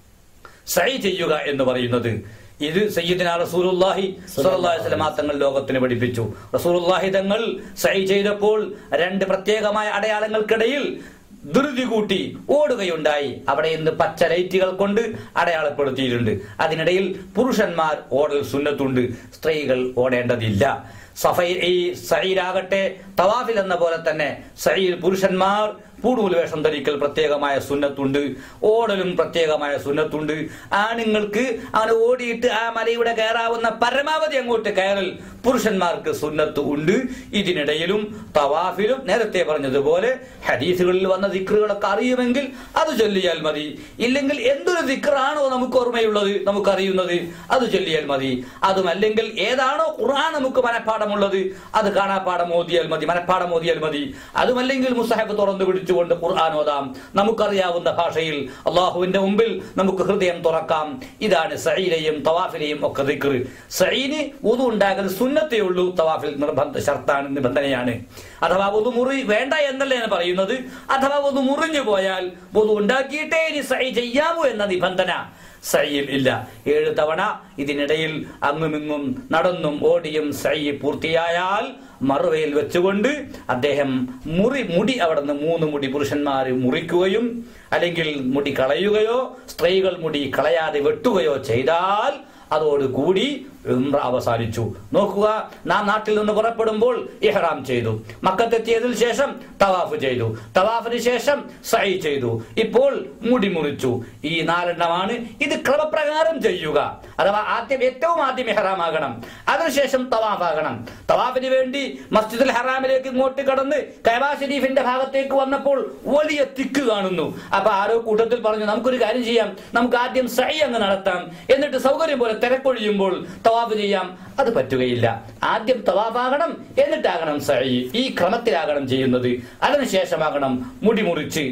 സഈ ചെയ്യുക എന്ന് പറയുന്നത്. ഇത് സയ്യിദുനാ റസൂലുള്ളാഹി സ്വല്ലല്ലാഹു അലൈഹി വസല്ലം തങ്ങൾ ലോകത്തിന് പഠിപ്പിച്ചു. റസൂലുള്ളാഹി തങ്ങൾ സഈ ചെയ്തപ്പോൾ രണ്ട് പ്രത്യേകമായ അടയാളങ്ങൾക്കിടയിൽ ധൃതി കൂട്ടി ഓടുകയുണ്ടായി. അവിടെ ഇന്ന് പച്ച ലൈറ്റുകൾ കൊണ്ട് അടയാളപ്പെടുത്തിയിട്ടുണ്ട്. അതിനിടയിൽ പുരുഷന്മാർ ഓടൽ സുന്നത്തുണ്ട്, സ്ത്രീകൾ ഓടേണ്ടതില്ല. സഫൈ ഈ സഈലാകട്ടെ തവാഫിൽ എന്ന പോലെ തന്നെ സഈൽ പുരുഷന്മാർ പൂണൂൽ വേഷം ധരിക്കൽ പ്രത്യേകമായ സുന്നത്തുണ്ട്, ഓടലും പ്രത്യേകമായ സുന്നത്തുണ്ട്. ആണുങ്ങൾക്ക് അങ്ങനെ ഓടിയിട്ട് ആ മലയുടെ കയറാവുന്ന പരമാവധി അങ്ങോട്ട് കയറൽ പുരുഷന്മാർക്ക് സുന്നത്ത് ഉണ്ട്. ഇതിനിടയിലും തവാഫിലും നേരത്തെ പറഞ്ഞതുപോലെ ഹദീസുകളിൽ വന്ന ദിക്റുകളൊക്കെ അറിയുമെങ്കിൽ അത് ചൊല്ലിയാൽ മതി. ഇല്ലെങ്കിൽ എന്തൊരു ദിക്റാണോ നമുക്ക് ഓർമ്മയുള്ളത്, നമുക്കറിയുന്നത്, അത് ചൊല്ലിയാൽ മതി. അതുമല്ലെങ്കിൽ ഏതാണോ ഖുർആൻ നമുക്ക് മനഃപ്പാഠമുള്ളത് അത് കാണാപ്പാഠം ഓതിയാൽ മതി, മനഃപ്പാഠം ഓതിയാൽ മതി. അതുമല്ലെങ്കിൽ മുസ്ഹഫ് തുറന്നു പിടിച്ചു കൊണ്ട് ഖുർആൻ ഓതാം. നമുക്കറിയാവുന്ന ഭാഷയിൽ അള്ളാഹുവിന്റെ മുമ്പിൽ നമുക്ക് ഹൃദയം തുറക്കാം. ഇതാണ് സഈലെയും തവാഫിലെയും ഒക്കെ ദിക്ർ. സഈന് വുദു ഉണ്ടാകൽ സുന്നത്തേ ഉള്ളൂ, തവാഫിൽ നിർബന്ധ ഷർത്താണ്, നിബന്ധനയാണ്. അഥവാ വുദു മുറി വേണ്ട എന്നല്ലേ ഞാൻ പറയുന്നത്. അഥവാ വുദു മുറിഞ്ഞു പോയാൽ വുദു ഉണ്ടാക്കിയിട്ടേ ഇനി സഈ ചെയ്യാമൂ എന്ന നിബന്ധന സഈൽ ഇല്ല. ഏഴ് തവണ ഇതിനിടയിൽ അങ്ങുമിങ്ങും നടന്നും ഓടിയും സഈ പൂർത്തിയായാൽ മറുവയിൽ വെച്ചുകൊണ്ട് അദ്ദേഹം മുറി മുടി അവിടെ നിന്ന് മൂന്ന് മുടി പുരുഷന്മാർ മുറിക്കുകയും അല്ലെങ്കിൽ മുടി കളയുകയോ സ്ത്രീകൾ മുടി കളയാതെ വെട്ടുകയോ ചെയ്താൽ അതോടുകൂടി ഉംറ അവസാനിച്ചു. നോക്കുക, നാം നാട്ടിൽ നിന്ന് പുറപ്പെടുമ്പോൾ ഇഹ്റാം ചെയ്തു, മക്കത്തെത്തിയതിനു ശേഷം തവാഫ് ചെയ്തു, തവാഫിന് ശേഷം സഈ ചെയ്തു, ഇപ്പോൾ മുടി മുറിച്ചു. ഈ നാലെണ്ണമാണ്. ഇത് ക്രമപ്രകാരം ചെയ്യുക. അഥവാ ആദ്യം ഏറ്റവും ആദ്യം ഇഹ്റാം ആകണം, അതിനുശേഷം തവാഫ് ആകണം. തവാഫിന് വേണ്ടി മസ്ജിദുൽ ഹറാമിലേക്ക് ഇങ്ങോട്ട് കടന്ന് കഅബ ശരീഫിന്റെ ഭാഗത്തേക്ക് വന്നപ്പോൾ വലിയ തിക്ക് കാണുന്നു. അപ്പൊ ആരോ കൂട്ടത്തിൽ പറഞ്ഞു, നമുക്കൊരു കാര്യം ചെയ്യാം, നമുക്ക് ആദ്യം സഈ അങ്ങ് നടത്താം, എന്നിട്ട് സൗകര്യം പോലെ തിരക്കൊഴിയുമ്പോൾ തവാഫ് ചെയ്യാം, അത് പറ്റുകയില്ല. ആദ്യം തവാഫാകണം, എന്നിട്ടാകണം സഅയ്. ഈ ക്രമത്തിലാകണം ചെയ്യുന്നത്. അതിനുശേഷമാകണം മുടി മുറിച്ച്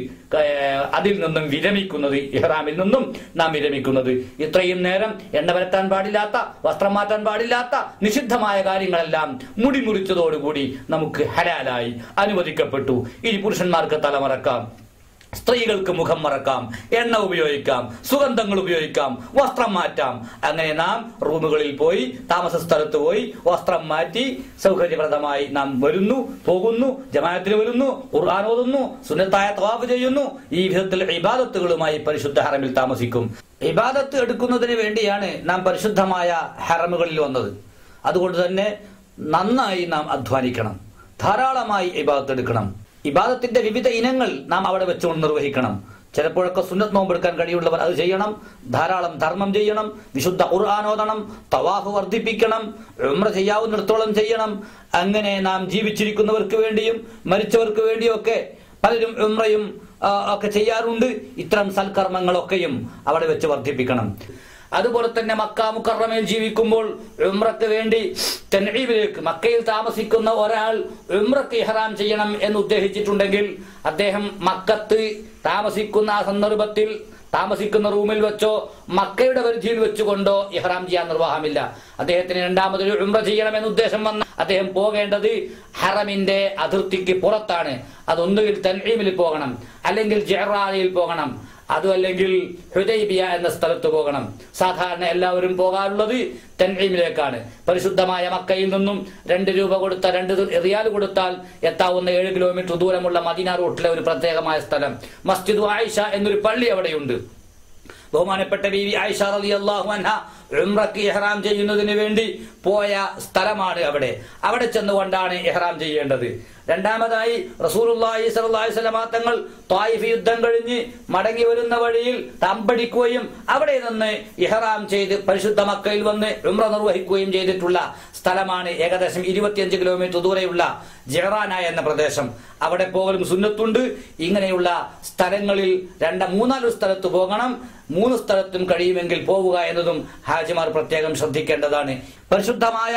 അതിൽ നിന്നും വിരമിക്കുന്നത്, ഇഹ്റാമിൽ നിന്നും നാം വിരമിക്കുന്നത്. ഇത്രയും നേരം എണ്ണ പരത്താൻ പാടില്ലാത്ത, വസ്ത്രം മാറ്റാൻ പാടില്ലാത്ത നിഷിദ്ധമായ കാര്യങ്ങളെല്ലാം മുടി മുറിച്ചതോടുകൂടി നമുക്ക് ഹലാലായി, അനുവദിക്കപ്പെട്ടു. ഇനി പുരുഷന്മാർക്ക് തലമറക്കാം, സ്ത്രീകൾക്ക് മുഖം മറക്കാം, എണ്ണ ഉപയോഗിക്കാം, സുഗന്ധങ്ങൾ ഉപയോഗിക്കാം, വസ്ത്രം മാറ്റാം. അങ്ങനെ നാം റൂമുകളിൽ പോയി, താമസ സ്ഥലത്ത് പോയി വസ്ത്രം മാറ്റി സൗകര്യപ്രദമായി നാം വരുന്നു, പോകുന്നു, ജമാഅത്തിന് വരുന്നു, ഖുർആൻ ഓതുന്നു, സുന്നത്തായ തവാഫ് ചെയ്യുന്നു. ഈ വിധത്തിൽ ഇബാദത്തുകളുമായി പരിശുദ്ധ ഹറമിൽ താമസിക്കും. ഇബാദത്ത് എടുക്കുന്നതിന് വേണ്ടിയാണ് നാം പരിശുദ്ധമായ ഹറമുകളിൽ വന്നത്. അതുകൊണ്ട് തന്നെ നന്നായി നാം അധ്വാനിക്കണം, ധാരാളമായി ഇബാദത്ത് എടുക്കണം. ഇബാദത്തിന്റെ വിവിധ ഇനങ്ങൾ നാം അവിടെ വെച്ചുകൊണ്ട് നിർവഹിക്കണം. ചിലപ്പോഴൊക്കെ സുന്നത്ത് നോമ്പെടുക്കാൻ കഴിയുള്ളവർ അത് ചെയ്യണം. ധാരാളം ധർമ്മം ചെയ്യണം, വിശുദ്ധ ഖുർആൻ ഓതണം, തവാഫ് വർദ്ധിപ്പിക്കണം, ഉംറ ചെയ്യാവുന്നിടത്തോളം ചെയ്യണം. അങ്ങനെ നാം ജീവിച്ചിരിക്കുന്നവർക്ക് വേണ്ടിയും മരിച്ചവർക്ക് വേണ്ടിയും ഒക്കെ പലരും ഉംറയും ഒക്കെ ചെയ്യാറുണ്ട്. ഇത്തരം സൽക്കർമ്മങ്ങളൊക്കെയും അവിടെ വെച്ച് വർദ്ധിപ്പിക്കണം. അതുപോലെ തന്നെ മക്ക മുക്കറമയിൽ ജീവിക്കുമ്പോൾ ഉംറക്ക് വേണ്ടി തൻഈമിലേക്ക്, മക്കയിൽ താമസിക്കുന്ന ഒരാൾ ഉംറക്ക് ഇഹ്റാം ചെയ്യണം എന്ന് ഉദ്ദേശിച്ചിട്ടുണ്ടെങ്കിൽ അദ്ദേഹം മക്കത്ത് താമസിക്കുന്ന ആ സന്ദർഭത്തിൽ താമസിക്കുന്ന റൂമിൽ വെച്ചോ മക്കയുടെ പരിധിയിൽ വെച്ചുകൊണ്ടോ ഇഹ്റാം ചെയ്യാൻ നിർവാഹമില്ല. അദ്ദേഹത്തിന് രണ്ടാമതൊരു ഉംറ ചെയ്യണമെന്ന് ഉദ്ദേശം വന്ന അദ്ദേഹം പോകേണ്ടത് ഹറമിന്റെ അതിർത്തിക്ക് പുറത്താണ്. അതൊന്നുകിൽ തൻഈമിൽ പോകണം, അല്ലെങ്കിൽ ജഅറാനിൽ പോകണം, അതുമല്ലെങ്കിൽ ഹുദൈബിയ എന്ന സ്ഥലത്ത് പോകണം. സാധാരണ എല്ലാവരും പോകാറുള്ളത് തൻഈമിലേക്കാണ്. പരിശുദ്ധമായ മക്കയിൽ നിന്നും രണ്ട് രൂപ കൊടുത്ത രണ്ട് റിയാൽ കൊടുത്താൽ എത്താവുന്ന ഏഴ് കിലോമീറ്റർ ദൂരമുള്ള മദീന റൂട്ടിലെ ഒരു പ്രത്യേകമായ സ്ഥലം മസ്ജിദ് ആയിഷ എന്നൊരു പള്ളി അവിടെയുണ്ട്. ബഹുമാനപ്പെട്ട ബീവി ആയിഷ റളിയല്ലാഹു അൻഹ ഉംറക്ക് ഇഹ്റാം ചെയ്യുന്നതിന് വേണ്ടി പോയ സ്ഥലമാണ് അവിടെ. അവിടെ ചെന്നുകൊണ്ടാണ് ഇഹ്റാം ചെയ്യേണ്ടത്. രണ്ടാമതായി റസൂലുള്ളാഹി സ്വല്ലല്ലാഹു അലൈഹി വസല്ലം തങ്ങൾ ത്വായിഫ് യുദ്ധം കഴിഞ്ഞ് മടങ്ങി വരുന്ന വഴിയിൽ തമ്പടിക്കുകയും അവിടെ നിന്ന് ഇഹ്റാം ചെയ്ത് പരിശുദ്ധ മക്കയിൽ വന്ന് ഉംറ നിർവഹിക്കുകയും ചെയ്തിട്ടുള്ള സ്ഥലമാണ് ഏകദേശം ഇരുപത്തിയഞ്ച് കിലോമീറ്റർ ദൂരെയുള്ള ജഅറാന എന്ന പ്രദേശം. അവിടെ പോകലും സുന്നത്തുണ്ട്. ഇങ്ങനെയുള്ള സ്ഥലങ്ങളിൽ രണ്ട മൂന്നാല് സ്ഥലത്ത് പോകണം. മൂന്ന് സ്ഥലത്തും കഴിയുമെങ്കിൽ പോവുക എന്നതും ഹാജിമാർ പ്രത്യേകം ശ്രദ്ധിക്കേണ്ടതാണ്. പരിശുദ്ധമായ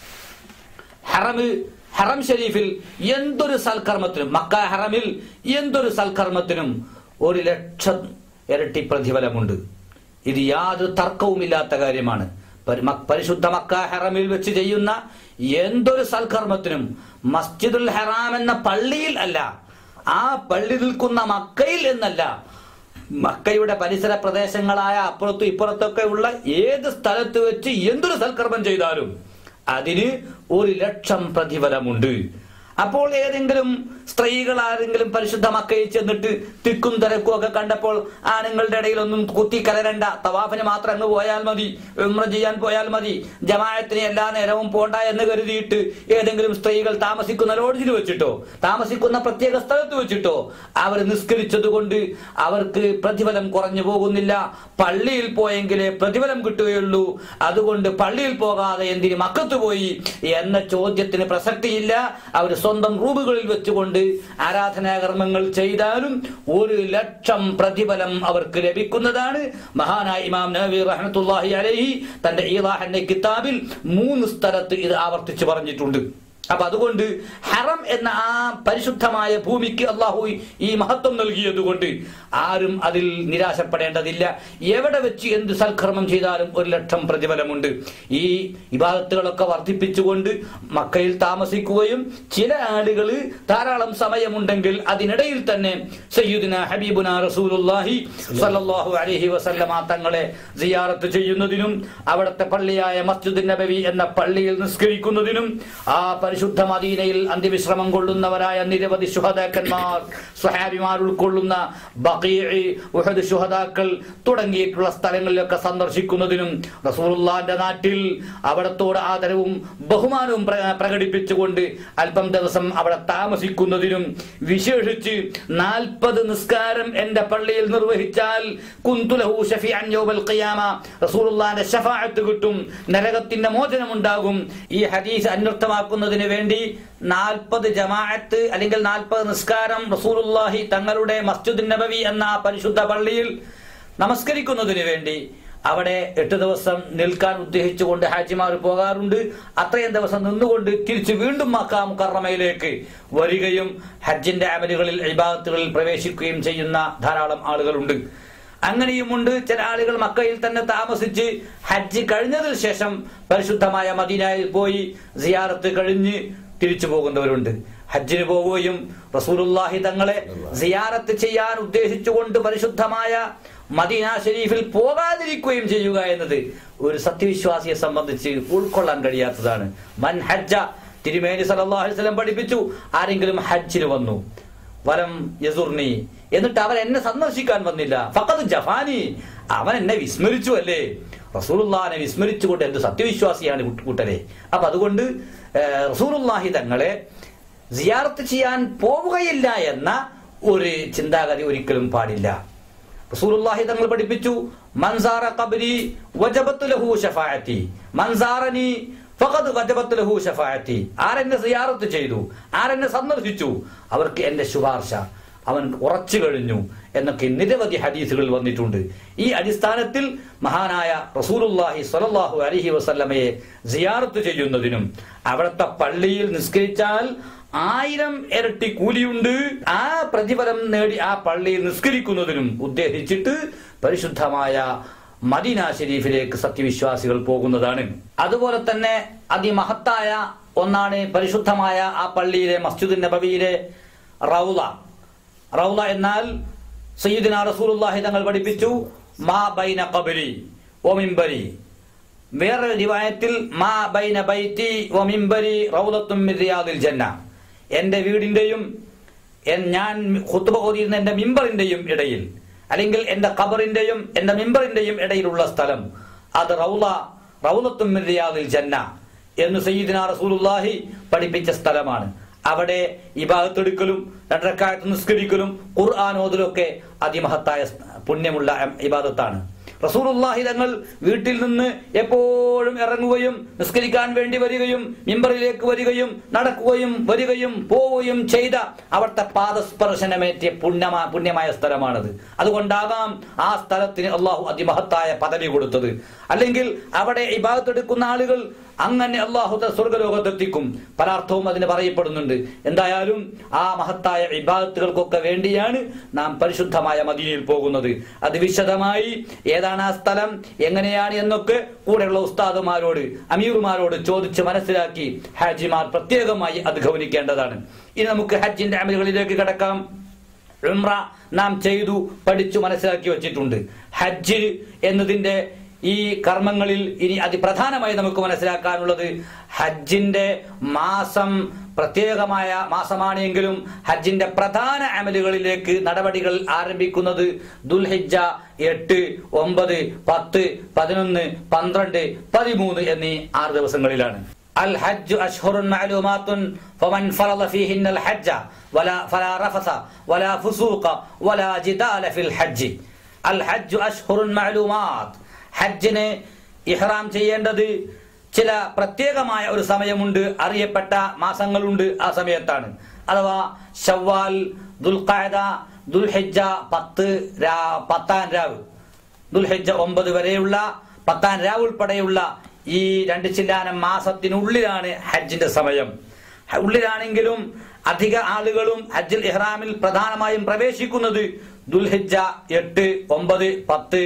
ഹറമിൽ ഹറം ഷരീഫിൽ എന്തൊരു സൽക്കർമ്മത്തിനും, മക്ക ഹറമിൽ എന്തൊരു സൽക്കർമ്മത്തിനും ഒരു ലക്ഷം ഇരട്ടി പ്രതിഫലമുണ്ട്. ഇത് യാതൊരു തർക്കവുമില്ലാത്ത കാര്യമാണ്. പരിശുദ്ധ മക്ക ഹറമിൽ വെച്ച് ചെയ്യുന്ന എന്തൊരു സൽക്കർമ്മത്തിനും മസ്ജിദുൽ ഹറാം എന്ന പള്ളിയിൽ അല്ല, ആ പള്ളി നിൽക്കുന്ന മക്കയിൽ എന്നല്ല, മക്കയുടെ പരിസര പ്രദേശങ്ങളായ അപ്പുറത്തും ഇപ്പുറത്തൊക്കെ ഉള്ള ഏത് സ്ഥലത്ത് വെച്ച് എന്തൊരു സൽക്കർമ്മം ചെയ്താലും അതിന് ഒരു ലക്ഷം പ്രതിഫലമുണ്ട്. അപ്പോൾ ഏതെങ്കിലും സ്ത്രീകൾ ആരെങ്കിലും പരിശുദ്ധ മക്കയിൽ ചെന്നിട്ട് തിക്കും തിരക്കും ഒക്കെ കണ്ടപ്പോൾ ആണുങ്ങളുടെ ഇടയിലൊന്നും കുത്തി കലരണ്ട, തവാഫിന് മാത്രം അങ്ങ് പോയാൽ മതി, ഉംറ ചെയ്യാൻ പോയാൽ മതി, ജമാഅത്തിന് എല്ലാ നേരവും പോണ്ട എന്ന് കരുതിയിട്ട് ഏതെങ്കിലും സ്ത്രീകൾ താമസിക്കുന്ന ലോഡ്ജിൽ വെച്ചിട്ടോ താമസിക്കുന്ന പ്രത്യേക സ്ഥലത്ത് വെച്ചിട്ടോ അവർ നിസ്കരിച്ചത് കൊണ്ട് അവർക്ക് പ്രതിഫലം കുറഞ്ഞു പോകുന്നില്ല. പള്ളിയിൽ പോയെങ്കിലേ പ്രതിഫലം കിട്ടുകയുള്ളൂ. അതുകൊണ്ട് പള്ളിയിൽ പോകാതെ എന്തിന് മക്കത്ത് പോയി എന്ന ചോദ്യത്തിന് പ്രസക്തിയില്ല. അവർ സ്വന്തം റൂമുകളിൽ വെച്ചുകൊണ്ട് ആരാധനാകർമ്മങ്ങൾ ചെയ്താലും ഒരു ലക്ഷം പ്രതിഫലം അവർക്ക് ലഭിക്കുന്നതാണ്. മഹാനായ ഇമാം നവവി റഹ്മത്തുള്ളാഹി അലൈഹി തന്റെ ഈളാഹിന്റെ കിതാബിൽ മൂന്ന് സ്ഥലത്ത് ഇത് ആവർത്തിച്ച് പറഞ്ഞിട്ടുണ്ട്. അപ്പൊ അതുകൊണ്ട് ഹറം എന്ന ആ പരിശുദ്ധമായ ഭൂമിക്ക് അള്ളാഹു ഈ മഹത്വം നൽകിയത് കൊണ്ട് ആരും അതിൽ നിരാശപ്പെടേണ്ടതില്ല. എവിടെ വെച്ച് എന്ത് സൽക്കർമ്മം ചെയ്താലും ഒരു ലക്ഷം പ്രതിഫലമുണ്ട്. ഈ ഇബാദത്തുകളൊക്കെ വർദ്ധിപ്പിച്ചുകൊണ്ട് മക്കയിൽ താമസിക്കുകയും ചില ആളുകൾ ധാരാളം സമയമുണ്ടെങ്കിൽ അതിനിടയിൽ തന്നെ സയ്യിദുനാ ഹബീബുനാ റസൂലുള്ളാഹി സ്വല്ലല്ലാഹു അലൈഹി വസല്ലമ തങ്ങളെ സിയാറത്ത് ചെയ്യുന്നതിനും അവിടുത്തെ പള്ളിയായ മസ്ജിദ് നബവി എന്ന പള്ളിയിൽ നിസ്കരിക്കുന്നതിനും ആ പരിശുദ്ധ മദീനയിൽ അന്ത്യവിശ്രമം കൊള്ളുന്നവരായ നിരവധി ശുഹദാക്കന്മാർ, സ്വഹാബിമാർ ഉൾക്കൊള്ളുന്ന ബഖീഅ്, ഉഹദ് ശുഹദാക്കൾ തുടങ്ങിയിട്ടുള്ള സ്ഥലങ്ങളിലൊക്കെ സന്ദർശിക്കുന്നതിനും റസൂലുള്ളാഹിന്റെ നാട്ടിൽ അവിടത്തോട് ആദരവും ബഹുമാനവും പ്രകടിപ്പിച്ചുകൊണ്ട് അല്പം ദിവസം അവിടെ താമസിക്കുന്നതിനും, വിശേഷിച്ച് നാൽപ്പത് നിസ്കാരം എന്റെ പള്ളിയിൽ നിർവഹിച്ചാൽ കുന്തു ലഹു ശഫീഅൻ യൗമൽ ഖിയാമ, റസൂലുള്ളാഹിന്റെ ശഫാഅത്ത് കിട്ടും, നരകത്തിന്റെ മോചനം ഉണ്ടാകും. ഈ ഹദീസ് അന്വർത്ഥമാക്കുന്നതിന് വേണ്ടി നാൽപ്പത് ജമാഅത്ത് അല്ലെങ്കിൽ നാൽപ്പത് നിസ്കാരം റസൂലുള്ളാഹി തങ്ങളുടെ മസ്ജിദ് നബവി എന്ന പരിശുദ്ധ പള്ളിയിൽ നമസ്കരിക്കുന്നതിന് വേണ്ടി അവിടെ എട്ട് ദിവസം നിൽക്കാൻ ഉദ്ദേശിച്ചുകൊണ്ട് ഹാജിമാർ പോകാറുണ്ട്. അത്രയും ദിവസം നിന്നുകൊണ്ട് തിരിച്ച് വീണ്ടും മക്ക മുക്കറമയിലേക്ക് വരികയും ഹജ്ജിന്റെ അമലുകളിൽ ഇബാദത്തുകളിൽ പ്രവേശിക്കുകയും ചെയ്യുന്ന ധാരാളം ആളുകളുണ്ട്. അങ്ങനെയുമുണ്ട് ചില ആളുകൾ മക്കയിൽ തന്നെ താമസിച്ച് ഹജ്ജ് കഴിഞ്ഞതിന് ശേഷം പരിശുദ്ധമായ മദീനയിൽ പോയി സിയാറത്ത് കഴിഞ്ഞ് തിരിച്ചു പോകുന്നവരുണ്ട്. ഹജ്ജിന് പോവുകയും റസൂലുള്ളാഹി തങ്ങളെ സിയാറത്ത് ചെയ്യാൻ ഉദ്ദേശിച്ചുകൊണ്ട് പരിശുദ്ധമായ മദീന ഷരീഫിൽ പോകാതിരിക്കുകയും ചെയ്യുക എന്നത് ഒരു സത്യവിശ്വാസിയെ സംബന്ധിച്ച് ഉൾക്കൊള്ളാൻ കഴിയാത്തതാണ്. മൻ ഹജ്ജ, തിരുമേനി സല്ലല്ലാഹു അലൈഹി വസല്ലം പഠിപ്പിച്ചു, ആരെങ്കിലും ഹജ്ജിന് വന്നു വലം യസുർനി, എന്നിട്ട് അവൻ എന്നെ സന്ദർശിക്കാൻ വന്നില്ല, ഫഖദ് ജഫാനി, അവൻ എന്നെ വിസ്മരിച്ചു അല്ലേ. റസൂലുള്ളാഹിനെ വിസ്മരിച്ചുകൊണ്ട് എന്ത് സത്യവിശ്വാസിയാണ് കൂട്ടരെ. അപ്പൊ അതുകൊണ്ട് റസൂലുള്ളാഹി തങ്ങളെ സിയാറത്ത് ചെയ്യാൻ പോവുകയില്ല എന്ന ഒരു ചിന്താഗതി ഒരിക്കലും പാടില്ല. റസൂലുള്ളാഹി തങ്ങൾ പഠിപ്പിച്ചു, മൻസാറ ഖബ്രി വജബത്ത് ലഹു ശഫാഅത്തി, മൻസാറനി ഫഖദ് വജബത്ത് ലഹു ശഫാഅത്തി. ആരെന്നെ സിയാറത്ത് ചെയ്തു, ആരെന്നെ സന്ദർശിച്ചു, അവർക്ക് എന്റെ ശുപാർശ അവൻ ഉറച്ചു കഴിഞ്ഞു എന്നൊക്കെ നിരവധി ഹദീസുകൾ വന്നിട്ടുണ്ട്. ഈ അടിസ്ഥാനത്തിൽ മഹാനായ റസൂലുള്ളാഹി സ്വല്ലല്ലാഹു അലൈഹി വസല്ലമയെ സിയാറത്ത് ചെയ്യുന്നതിനും അവിടുത്തെ പള്ളിയിൽ നിസ്കരിച്ചാൽ ആയിരം ഇരട്ടി കൂലിയുണ്ട്, ആ പ്രതിഫലം നേടി ആ പള്ളിയിൽ നിസ്കരിക്കുന്നതിനും ഉദ്ദേശിച്ചിട്ട് പരിശുദ്ധമായ മദീന ഷരീഫിലേക്ക് സത്യവിശ്വാസികൾ പോകുന്നതാണ്. അതുപോലെ തന്നെ അതിമഹത്തായ ഒന്നാണ് പരിശുദ്ധമായ ആ പള്ളിയിലെ മസ്ജിദുൻ നബവിയിലെ റൗള. റൗള എന്നാൽ സയ്യിദുനാ റസൂലുള്ളാഹി തങ്ങൾ പഠിപ്പിച്ചു, മാ ബൈന ഖബ്രി വ മിംബരി. വേറൊരു റിവായത്തിൽ മാ ബൈന ബൈതി വ മിംബരി റൗളത്തും മിൻ റിയാദിൽ ജന്ന. എന്റെ വീടിന്റെയും ഞാൻ ഖുത്ബ ഓതിയിരുന്ന എന്റെ മിമ്പറിന്റെയും ഇടയിൽ, അല്ലെങ്കിൽ എന്റെ ഖബറിന്റെയും എന്റെ മിമ്പറിന്റെയും ഇടയിലുള്ള സ്ഥലം അത് റൗള റൗളത്തും മിൻ റിയാദിൽ ജന്ന എന്ന് സയ്യിദുനാ റസൂലുള്ളാഹി പഠിപ്പിച്ച സ്ഥലമാണ്. അവിടെ ഇബാദത്ത് എടുക്കലും രണ്ട് റക്അത്ത് നിസ്കരിക്കലും ഖുർആൻ ഓതലും ഒക്കെ അതിമഹത്തായ പുണ്യമുള്ള ഇബാദത്താണ്. റസൂലുള്ളാഹി തങ്ങൾ വീട്ടിൽ നിന്ന് എപ്പോഴും ഇറങ്ങുകയും നിസ്കരിക്കാൻ വേണ്ടി വരികയും മിമ്പറിലേക്ക് വരികയും നടക്കുകയും വരികയും പോവുകയും ചെയ്ത അവിടുത്തെ പാദസ്പർശനമേറ്റിയ പുണ്യമായ പുണ്യമായ സ്ഥലമാണത്. അതുകൊണ്ടാകാം ആ സ്ഥലത്തിന് അള്ളാഹു അതിമഹത്തായ പദവി കൊടുത്തത്. അല്ലെങ്കിൽ അവിടെ ഇബാദത്ത് എടുക്കുന്ന ആളുകൾ അങ്ങനെ അള്ളാഹു സ്വർഗലോകത്തെത്തിക്കും. പലാർത്ഥവും അതിന് പറയപ്പെടുന്നുണ്ട്. എന്തായാലും ആ മഹത്തായ ഇബാദത്തുകൾക്കൊക്കെ വേണ്ടിയാണ് നാം പരിശുദ്ധമായ മദീനയിൽ പോകുന്നത്. അത് വിശദമായി ഏതാണ് ആ സ്ഥലം, എങ്ങനെയാണ് എന്നൊക്കെ കൂടെയുള്ള ഉസ്താദുമാരോട് അമീറുമാരോട് ചോദിച്ച് മനസ്സിലാക്കി ഹാജിമാർ പ്രത്യേകമായി അത് ഗൗനിക്കേണ്ടതാണ്. ഇനി നമുക്ക് ഹജ്ജിന്റെ അമലുകളിലേക്ക് കടക്കാം. ഉംറ നാം ചെയ്തു പഠിച്ചു മനസ്സിലാക്കി വെച്ചിട്ടുണ്ട്. ഹജ്ജ് എന്നതിന്റെ ഈ കർമ്മങ്ങളിൽ ഇനി അതിപ്രധാനമായി നമുക്ക് മനസ്സിലാക്കാനുള്ളത് ഹജ്ജിന്റെ മാസം പ്രത്യേകമായ മാസമാണ് എങ്കിലും ഹജ്ജിന്റെ പ്രധാന അമലുകളിലേക്ക് നടപടികൾ ആരംഭിക്കുന്നത് ദുൽഹിജ്ജ എട്ട്, ഒമ്പത്, പത്ത്, പതിനൊന്ന്, പന്ത്രണ്ട്, പതിമൂന്ന് എന്നീ ആറ് ദിവസങ്ങളിലാണ്. അൽ ഹജ്ജ് അശ്ഹുറുൻ മഅലൂമാത്തുൻ ഫമൻ ഫറള ഫീഹിന്നൽ ഹജ്ജ വലാ ഫലാ റഫസ വലാ ഫുസൂഖ വലാ ജിദാല ഫിൽ ഹജ്ജ്. അൽ ഹജ്ജ് അശ്ഹുറുൻ മഅലൂമാത്ത്. ഹജ്ജിന് ഇഹ്റാം ചെയ്യേണ്ടത് ചില പ്രത്യേകമായ ഒരു സമയമുണ്ട്, അറിയപ്പെട്ട മാസങ്ങളുണ്ട്. ആ സമയത്താണ്, അഥവാ ശവ്വാൽ, ദുൽഖഅദ, ദുൽഹിജ്ജ പത്ത് പത്താം രാവ്, ദുൽഹിജ്ജ ഒമ്പത് വരെയുള്ള പത്താം രാവ് ഉൾപ്പെടെയുള്ള ഈ രണ്ട് ചില്ലാനം മാസത്തിനുള്ളിലാണ് ഹജ്ജിന്റെ സമയം. ഉള്ളിലാണെങ്കിലും അധിക ആളുകളും ഹജ്ജിൽ ഇഹ്റാമിൽ പ്രധാനമായും പ്രവേശിക്കുന്നത് ദുൽഹിജ്ജ എട്ട്, ഒമ്പത്, പത്ത്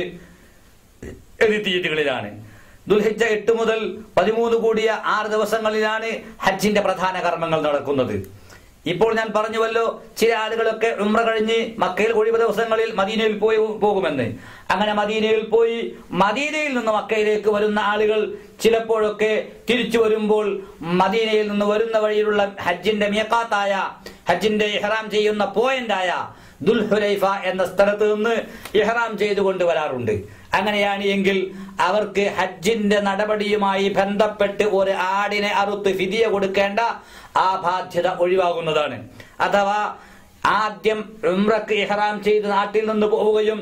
എന്നീ തീയതികളിലാണ്. ദുൽഹിജ്ജ എട്ട് മുതൽ പതിമൂന്ന് കൂടിയ ആറ് ദിവസങ്ങളിലാണ് ഹജ്ജിന്റെ പ്രധാന കർമ്മങ്ങൾ നടക്കുന്നത്. ഇപ്പോൾ ഞാൻ പറഞ്ഞുവല്ലോ, ചില ആളുകളൊക്കെ ഉംറ കഴിഞ്ഞ് മക്കയിൽ ഒഴിവ് ദിവസങ്ങളിൽ മദീനയിൽ പോയി പോകുമെന്ന്. അങ്ങനെ മദീനയിൽ പോയി മദീനയിൽ നിന്ന് മക്കയിലേക്ക് വരുന്ന ആളുകൾ ചിലപ്പോഴൊക്കെ തിരിച്ചു വരുമ്പോൾ മദീനയിൽ നിന്ന് വരുന്ന വഴിയിലുള്ള ഹജ്ജിന്റെ മീഖാത്തായ, ഹജ്ജിന്റെ ഇഹ്റാം ചെയ്യുന്ന പോയിന്റായ ദുൽഹുലൈഫ എന്ന സ്ഥലത്ത് നിന്ന് ഇഹ്റാം ചെയ്തുകൊണ്ട് വരാറുണ്ട്. അങ്ങനെയാണ് എങ്കിൽ അവർക്ക് ഹജ്ജിന്റെ നടപടിയുമായി ബന്ധപ്പെട്ട് ഒരു ആടിനെ അറുത്ത് ഫിദിയ കൊടുക്കേണ്ട ആ ബാധ്യത ഒഴിവാകുന്നതാണ്. അഥവാ ആദ്യം ഉംറക്ക് ഇഹ്റാം ചെയ്ത് നാട്ടിൽ നിന്ന് പോവുകയും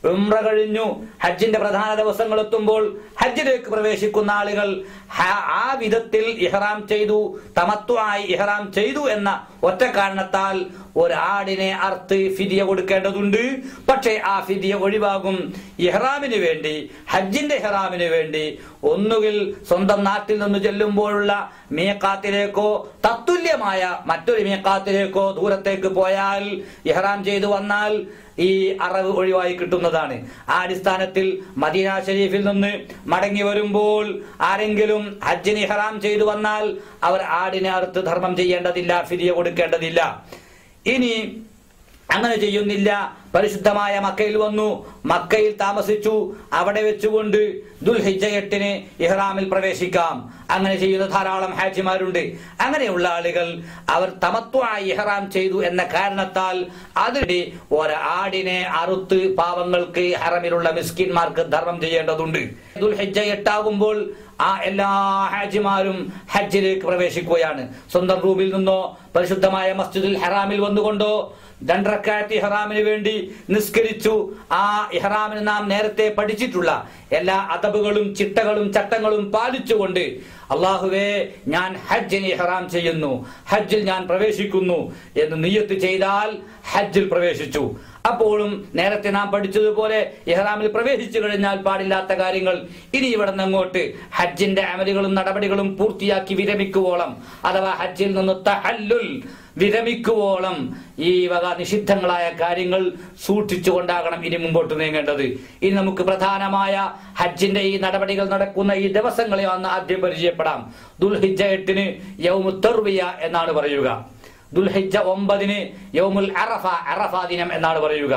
ഉംറ കഴിഞ്ഞു ഹജ്ജിന്റെ പ്രധാന ദിവസങ്ങൾ എത്തുമ്പോൾ ഹജ്ജിലേക്ക് പ്രവേശിക്കുന്ന ആളുകൾ ആ വിധത്തിൽ ഇഹ്റാം ചെയ്തു, തമത്വമായി ഇഹ്റാം ചെയ്തു എന്ന ഒറ്റ കാരണത്താൽ ഒരാടിനെ അർത്ത് ഫിദിയ കൊടുക്കേണ്ടതുണ്ട്. പക്ഷേ ആ ഫിദിയ ഒഴിവാകും. ഇഹ്റാമിന് വേണ്ടി, ഹജ്ജിന്റെ ഇഹ്റാമിന് വേണ്ടി ഒന്നുകിൽ സ്വന്തം നാട്ടിൽ നിന്ന് ചെല്ലുമ്പോഴുള്ള മീഖാത്തിലേക്കോ തത്തുല്യമായ മറ്റൊരു മീഖാത്തിലേക്കോ ദൂരത്തേക്ക് പോയാൽ ഇഹ്റാം ചെയ്തു വന്നാൽ ഈ അറവ് ഒഴിവായി കിട്ടുന്നതാണ്. ആ അടിസ്ഥാനത്തിൽ മദീന ഷരീഫിൽ നിന്ന് മടങ്ങി വരുമ്പോൾ ആരെങ്കിലും ഹജ്ജിന് ഇഹ്റാം ചെയ്തു വന്നാൽ അവർ ആടിനെ അറുത്ത് ധർമ്മം ചെയ്യേണ്ടതില്ല, ഫിദിയ കൊടുക്കേണ്ടതില്ല. ഇനി അങ്ങനെ ചെയ്യുന്നില്ല, പരിശുദ്ധമായ മക്കയിൽ വന്നു, മക്കയിൽ താമസിച്ചു, അവിടെ വെച്ചുകൊണ്ട് ദുൽഹിജ്ജ എട്ടിന് ഇഹ്റാമിൽ പ്രവേശിക്കാം. അങ്ങനെ ചെയ്യുന്ന ധാരാളം ഹാജിമാരുണ്ട്. അങ്ങനെയുള്ള ആളുകൾ അവർ തമത്വമായി ഇഹ്റാം ചെയ്തു എന്ന കാരണത്താൽ അതിന് ഒരാടിനെ അറുത്ത് പാവങ്ങൾക്ക് ഹറമിലുള്ള മിസ്കിന്മാർക്ക് ധർമ്മം ചെയ്യേണ്ടതുണ്ട്. ദുൽഹിജ്ജ എട്ടാകുമ്പോൾ ആ എല്ലാ ഹാജിമാരും ഹജ്ജിലേക്ക് പ്രവേശിക്കുകയാണ്. സ്വന്തം റൂമിൽ നിന്നോ പരിശുദ്ധമായ മസ്ജിദുൽ ഹറാമിൽ വന്നുകൊണ്ടോ രണ്ടറക്കാത്ത് ഇഹ്റാമിന് വേണ്ടി നിസ്കരിച്ചു. ആ ഇഹ്റാമിന് നാം നേരത്തെ പഠിച്ചിട്ടുള്ള എല്ലാ അദബുകളും ചിട്ടകളും ചട്ടങ്ങളും പാലിച്ചുകൊണ്ട് അല്ലാഹുവേ ഞാൻ ഹജ്ജിന് ഇഹ്റാം ചെയ്യുന്നു, ഹജ്ജിൽ ഞാൻ പ്രവേശിക്കുന്നു എന്ന് നിയ്യത്ത് ചെയ്താൽ ഹജ്ജിൽ പ്രവേശിച്ചു. അപ്പോഴും നേരത്തെ നാം പഠിച്ചതുപോലെ ഇഹ്റാമിൽ പ്രവേശിച്ചു കഴിഞ്ഞാൽ പാടില്ലാത്ത കാര്യങ്ങൾ ഇനി ഇവിടെ നിന്ന് അങ്ങോട്ട് ഹജ്ജിന്റെ അമലുകളും നടപടികളും പൂർത്തിയാക്കി വിരമിക്കുവോളം, അഥവാ ഹജ്ജിൽ നിന്ന് തഹല്ലുൽ വിരമിക്കുവോളം ഈ വക നിഷിദ്ധങ്ങളായ കാര്യങ്ങൾ സൂക്ഷിച്ചുകൊണ്ടാകണം ഇനി മുമ്പോട്ട് നീങ്ങേണ്ടത്. ഇനി നമുക്ക് പ്രധാനമായ ഹജ്ജിന്റെ ഈ നടപടികൾ നടക്കുന്ന ഈ ദിവസങ്ങളെ ഒന്ന് ആദ്യം പരിചയപ്പെടാം. ദുൽഹിജ്ജ എട്ടിന് യൗമു തർവിയ എന്നാണ് പറയുക. ദുൽഹിജ്ജ ഒമ്പതിന് യൗമുൽ അറഫ, അറഫ ദിനം എന്നാണ് പറയുക.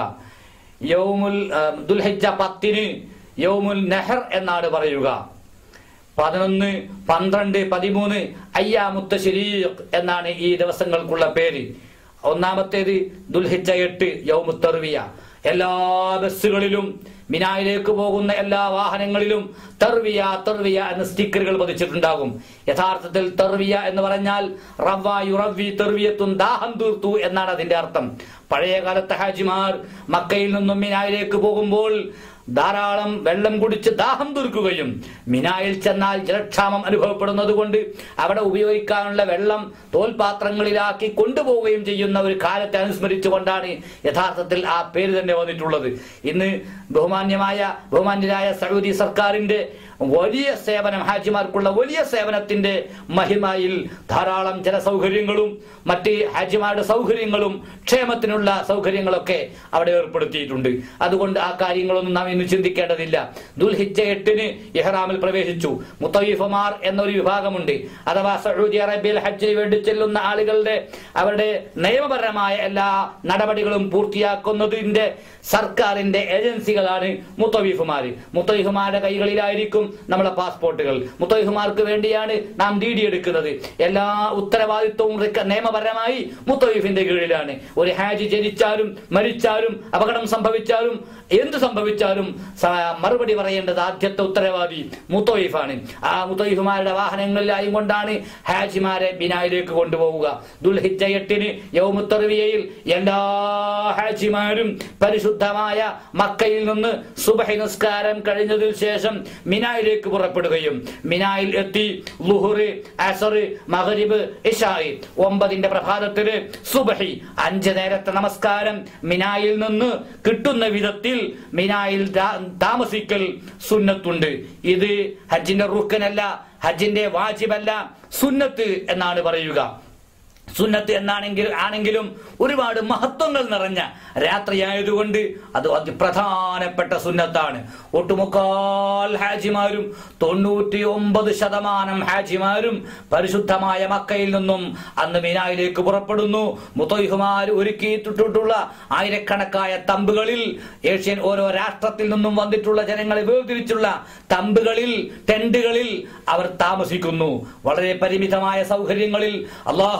യൗമുൽ ദുൽഹിജ്ജ പത്തിന് യൗമുൽ നഹർ എന്നാണ് പറയുക. പതിനൊന്ന്, പന്ത്രണ്ട്, പതിമൂന്ന് അയ്യാമുത്ത ശരീഖ് എന്നാണ് ഈ ദിവസങ്ങൾക്കുള്ള പേര്. ഒന്നാമത്തേത് ദുൽഹിജ്ജ എട്ട് യൗമു തർവിയ. എല്ലാ ബസ്സുകളിലും മിനായിലേക്ക് പോകുന്ന എല്ലാ വാഹനങ്ങളിലും തർവിയ തർവിയ എന്ന സ്റ്റിക്കറുകൾ പതിച്ചിട്ടുണ്ടാകും. യഥാർത്ഥത്തിൽ തർവിയ എന്ന് പറഞ്ഞാൽ റവ്വ യുറവ്വി തർവിയത്തുൻ, ദാഹം തീർത്തു എന്നാണ് അതിന്റെ അർത്ഥം. പഴയ കാലത്തെ ഹാജിമാർ മക്കയിൽ നിന്നും മിനായിലേക്ക് പോകുമ്പോൾ ധാരാളം വെള്ളം കുടിച്ച് ദാഹം തീർക്കുകയും മിനായിൽ ചെന്നാൽ ജലക്ഷാമം അനുഭവപ്പെടുന്നത് കൊണ്ട് അവിടെ ഉപയോഗിക്കാനുള്ള വെള്ളം തോൽപാത്രങ്ങളിലാക്കി കൊണ്ടുപോവുകയും ചെയ്യുന്ന ഒരു കാലത്തെ അനുസ്മരിച്ചുകൊണ്ടാണ് യഥാർത്ഥത്തിൽ ആ പേര് തന്നെ വന്നിട്ടുള്ളത്. ഇന്ന് ബഹുമാന്യമായ ബഹുമാന്യരായ സൗദി സർക്കാരിന്റെ വലിയ സേവനം, ഹാജിമാർക്കുള്ള വലിയ സേവനത്തിന്റെ മഹിമയിൽ ധാരാളം ജലസൗകര്യങ്ങളും മറ്റ് ഹാജിമാരുടെ സൗകര്യങ്ങളും ക്ഷേമത്തിനുള്ള സൗകര്യങ്ങളൊക്കെ അവിടെ ഏർപ്പെടുത്തിയിട്ടുണ്ട്. അതുകൊണ്ട് ആ കാര്യങ്ങളൊന്നും നാം ഇന്ന് ചിന്തിക്കേണ്ടതില്ല. ദുൽഹിജ്ജ എട്ടിന് ഇഹ്റാമിൽ പ്രവേശിച്ചു. മുത്തവീഫുമാർ എന്നൊരു വിഭാഗമുണ്ട്. അഥവാ സൗദി അറേബ്യയിൽ ഹജ്ജിന് വേണ്ടി ചെല്ലുന്ന ആളുകളുടെ അവരുടെ നിയമപരമായ എല്ലാ നടപടികളും പൂർത്തിയാക്കുന്നതിന്റെ സർക്കാരിന്റെ ഏജൻസികളാണ് മുത്തവീഫുമാർ. മുത്തവീഫുമാരുടെ കൈകളിലായിരിക്കും നമ്മളെ പാസ്പോർട്ടുകൾ. മുത്തവീഫുമാർക്ക് വേണ്ടിയാണ് നാം ഡി ഡി എടുക്കുന്നത്. എല്ലാ ഉത്തരവാദിത്വവും നിയമപരമായി മുത്തവീഫിന്റെ കീഴിലാണ്. ഒരു ഹാജി ജനിച്ചാലും മരിച്ചാലും അപകടം സംഭവിച്ചാലും എന്ത് സംഭവിച്ചാലും മറുപടി പറയേണ്ടത് ആദ്യത്തെ ഉത്തരവാദി മുത്തവീഫാണ്. ആ മുത്തവീഫുമാരുടെ വാഹനങ്ങളിലായും കൊണ്ടാണ് ഹാജിമാരെ ബിനായിലേക്ക് കൊണ്ടുപോവുക. ദുൽഹിജ്ജ എട്ടിന് യൗമു തർവിയയിൽ എല്ലാ ഹാജിമാരും പരിശുദ്ധമായ മക്കയിൽ നിന്ന് സുബ്ഹി നിസ്കാരം കഴിഞ്ഞതിന് ശേഷം മിനായിലേക്ക് പുറപ്പെടുകയും മിനായിൽ എത്തി ളുഹ്ർ, അസ്ർ, മഗ്രിബ്, ഇശാഇ ഒമ്പതിന്റെ പ്രഭാതത്തില് സുബ്ഹി അഞ്ച് നേരത്തെ നമസ്കാരം മിനായിൽ നിന്ന് കിട്ടുന്ന വിധത്തിൽ മിനായിൽ താമസിക്കൽ സുന്നത്തുണ്ട്. ഇത് ഹജ്ജിന്റെ റുക്കനല്ല, ഹജ്ജിന്റെ വാജിബല്ല, സുന്നത്ത് എന്നാണ് പറയുക. സുന്നത്ത് എന്നാണെങ്കിൽ ആണെങ്കിലും ഒരുപാട് മഹത്വങ്ങൾ നിറഞ്ഞ രാത്രിയായതുകൊണ്ട് അത് അതിപ്രധാനപ്പെട്ട സുന്നത്താണ്. ഒട്ടുമുക്കാൽ ഹാജിമാരും തൊണ്ണൂറ്റി ഒമ്പത് ശതമാനം ഹാജിമാരും പരിശുദ്ധമായ മക്കയിൽ നിന്നും അന്ന് മിനായിലേക്ക് പുറപ്പെടുന്നു. മുത്തവീഫുമാർ ഒരുക്കിയിട്ടുള്ള ആയിരക്കണക്കായ തമ്പുകളിൽ, ഏഷ്യൻ ഓരോ രാഷ്ട്രത്തിൽ നിന്നും വന്നിട്ടുള്ള ജനങ്ങളെ വേർതിരിച്ചുള്ള തമ്പുകളിൽ, ടെന്റുകളിൽ അവർ താമസിക്കുന്നു. വളരെ പരിമിതമായ സൗകര്യങ്ങളിൽ അള്ളാഹുവിന്റെ